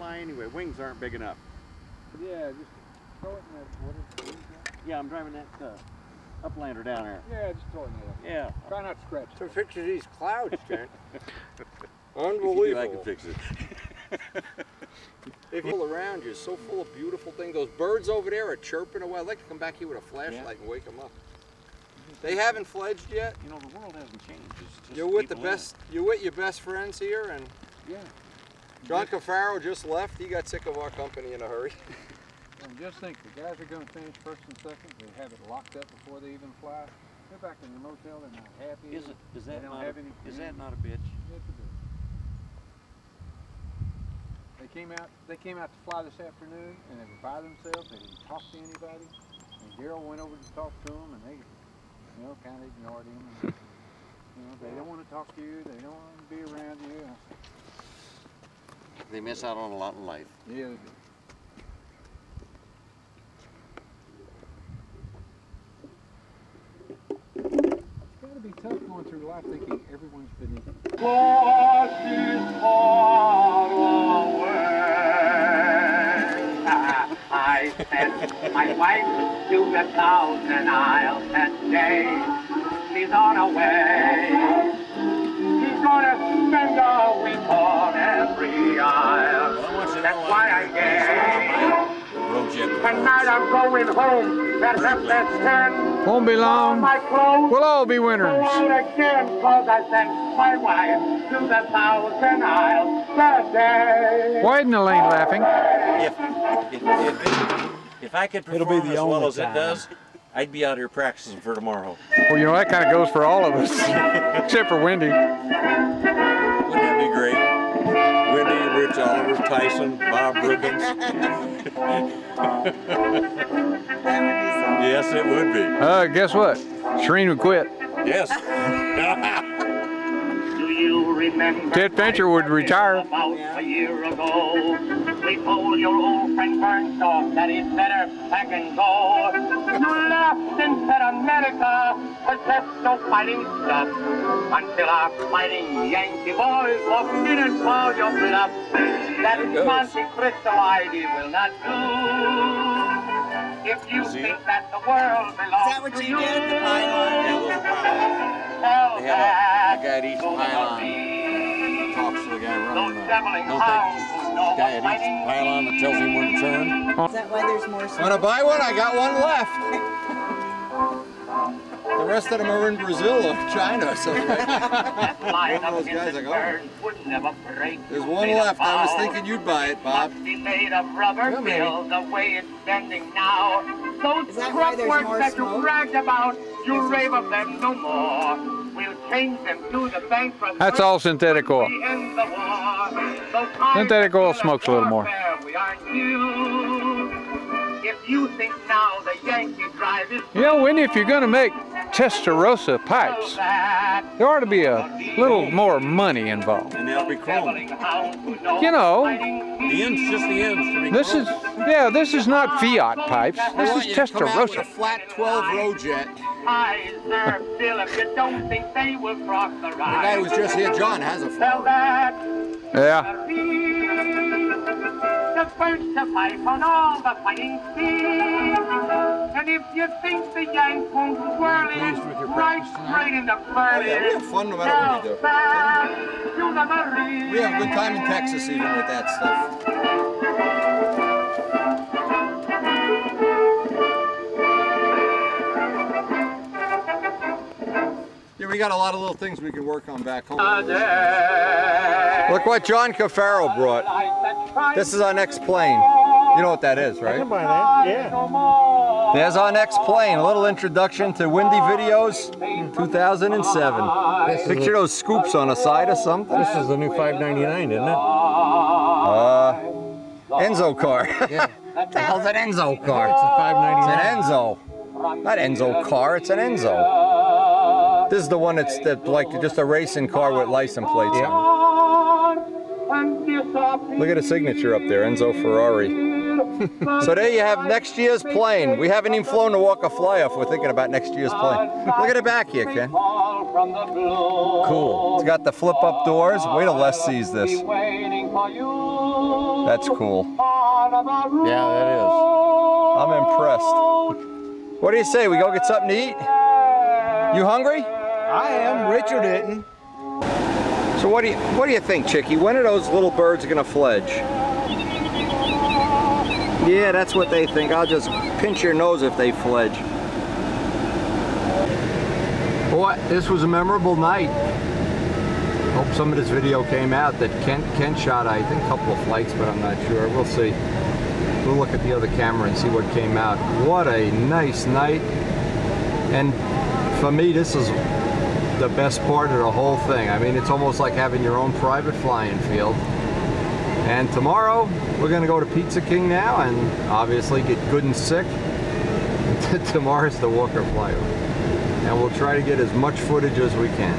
Speaker 11: fly anyway. Wings aren't big enough.
Speaker 3: Yeah, just throw it in that water.
Speaker 11: Yeah, I'm driving that Uplander down there.
Speaker 3: Yeah, just throw it in there.
Speaker 11: Yeah.
Speaker 3: Try not to scratch.
Speaker 12: So fix these clouds, Jen.
Speaker 1: Unbelievable.
Speaker 11: I can fix it.
Speaker 1: If you look around you, it's so full of beautiful things. Those birds over there are chirping away. I'd like to come back here with a flashlight and wake them up. They haven't fledged yet.
Speaker 11: You know, the world hasn't changed. It's just
Speaker 1: You're with the
Speaker 11: people in
Speaker 1: best. You're with your best friends here, and
Speaker 3: Yeah.
Speaker 1: John Cafaro just left. He got sick of our company in a hurry.
Speaker 3: And just think, the guys are going to finish first and second. They have it locked up before they even fly. They're back in the motel. They're not happy.
Speaker 11: Is
Speaker 3: They
Speaker 11: that
Speaker 3: don't
Speaker 11: not
Speaker 3: have
Speaker 11: a,
Speaker 3: any
Speaker 11: is
Speaker 3: food.
Speaker 11: that not a bitch?
Speaker 3: It's a bitch. They came out to fly this afternoon, and they were by themselves. They didn't talk to anybody. And Daryl went over to talk to them, and they, you know, kind of ignored him. And, you know, they don't want to talk to you. They don't want to be around you.
Speaker 11: They miss out on a lot in life.
Speaker 3: Yeah, they do. It's got to be tough going through life thinking everyone's beneath you.
Speaker 7: I sent my wife to the 1,000 Isles that day. She's on her way. She's gonna spend a week on every isle. That's why I gave. Tonight I'm going home. That's that 10.
Speaker 4: Won't be long.
Speaker 7: My clothes.
Speaker 4: We'll all be winners.
Speaker 7: Go out again, 'cause I sent my wife to the 1,000 Isles that day.
Speaker 4: Why isn't Elaine laughing?
Speaker 11: If I could perform as well as it does, I'd be out here practicing for tomorrow.
Speaker 4: Well, you know, that kind of goes for all of us, except for Wendy.
Speaker 11: Wouldn't that be great? Wendy, Rich Oliver, Tyson, Bob Brookins. Yes, it would be.
Speaker 4: Guess what? Shereen would quit.
Speaker 11: Yes.
Speaker 7: Do you remember
Speaker 4: Ted Fincher would retire.
Speaker 7: about a year ago? We told your old friend Bernstock that he'd better pack and go. You laughed and said America possessed no fighting stuff until our fighting Yankee boys walked in and called your bluff. That Monte Cristo ID will not do. If you think that the world belongs to you,
Speaker 11: They have a guy at each pylon talks to the guy running the guy at each pylon that tells him when to turn.
Speaker 10: Is that why there's more smoke?
Speaker 1: Want to buy one? I got one left. The rest of them are in Brazil or China, so one of those guys like, oh, there's one left. I was thinking you'd buy it, Bob.
Speaker 7: Be made of rubber build the way it's bending now. Those truck works that you bragged about, you rave of them no more. We'll change them to the bankrupt.
Speaker 4: That's all synthetic oil.
Speaker 7: End the war.
Speaker 4: Synthetic oil smokes a little more.
Speaker 7: We are new. If you think now the Yankee drive is
Speaker 4: You know, Wendy, if you're going to make Testarossa pipes, there ought to be a little more money involved.
Speaker 11: And they'll be chrome.
Speaker 4: You know,
Speaker 11: The ends, just the ends. To be
Speaker 4: this is, yeah, this is not Fiat pipes. This is
Speaker 1: You come out with a
Speaker 4: Testarossa.
Speaker 1: flat 12-row jet.
Speaker 7: Bill, if you don't think they will cross the
Speaker 1: The guy who was just here, John, has a
Speaker 7: Tell that
Speaker 4: Yeah.
Speaker 7: the first to fight on all the fighting seas. And if you think the Yanks won't whirl in right straight into Berlin,
Speaker 1: yeah, we have fun no matter what we do. We have a good time in Texas even with that stuff. Yeah, we got a lot of little things we can work on back home. Look what John Cafaro brought. This is our next plane. You know what that is, right?
Speaker 12: I can buy that, yeah.
Speaker 1: There's our next plane. A little introduction to Windy Videos, 2007. Picture those scoops on the side or something.
Speaker 12: This is the new $5.99, isn't it?
Speaker 1: Enzo car.
Speaker 12: Yeah.
Speaker 1: What the hell's an Enzo car?
Speaker 12: It's a $5.99.
Speaker 1: It's an Enzo. Not Enzo car, it's an Enzo. This is the one that's like just a racing car with license plates on it. Look at the signature up there, Enzo Ferrari. So there you have next year's plane. We haven't even flown the Walk of Fly-Off. We're thinking about next year's plane. Look at the back here, Ken. Cool. It's got the flip-up doors. Wait till Les sees this.
Speaker 4: That's cool.
Speaker 11: Yeah, that is.
Speaker 4: I'm impressed. What do you say? We go get something to eat? You hungry?
Speaker 12: I am. Richard isn't.
Speaker 4: So what do you think, Chicky? When are those little birds gonna fledge? Yeah, that's what they think. I'll just pinch your nose if they fledge. Boy, this was a memorable night. Hope some of this video came out that Kent shot, I think, a couple of flights, but I'm not sure. We'll see. We'll look at the other camera and see what came out. What a nice night. And for me, this is the best part of the whole thing. I mean, it's almost like having your own private flying field. And tomorrow, we're gonna go to Pizza King now and obviously get good and sick. Tomorrow's the Walker flyover. And we'll try to get as much footage as we can.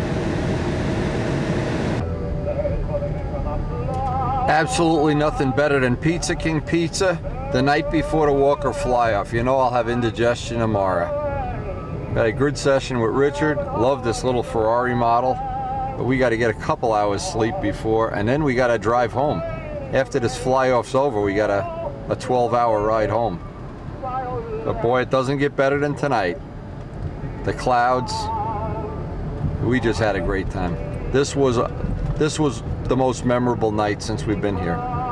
Speaker 4: Absolutely nothing better than Pizza King pizza the night before the Walker fly-off. You know I'll have indigestion tomorrow. Had a good session with Richard. Love this little Ferrari model. But we got to get a couple hours sleep before, and then we got to drive home. After this fly-off's over, we got a 12-hour ride home. But boy, it doesn't get better than tonight. The clouds, we just had a great time. This was the most memorable night since we've been here.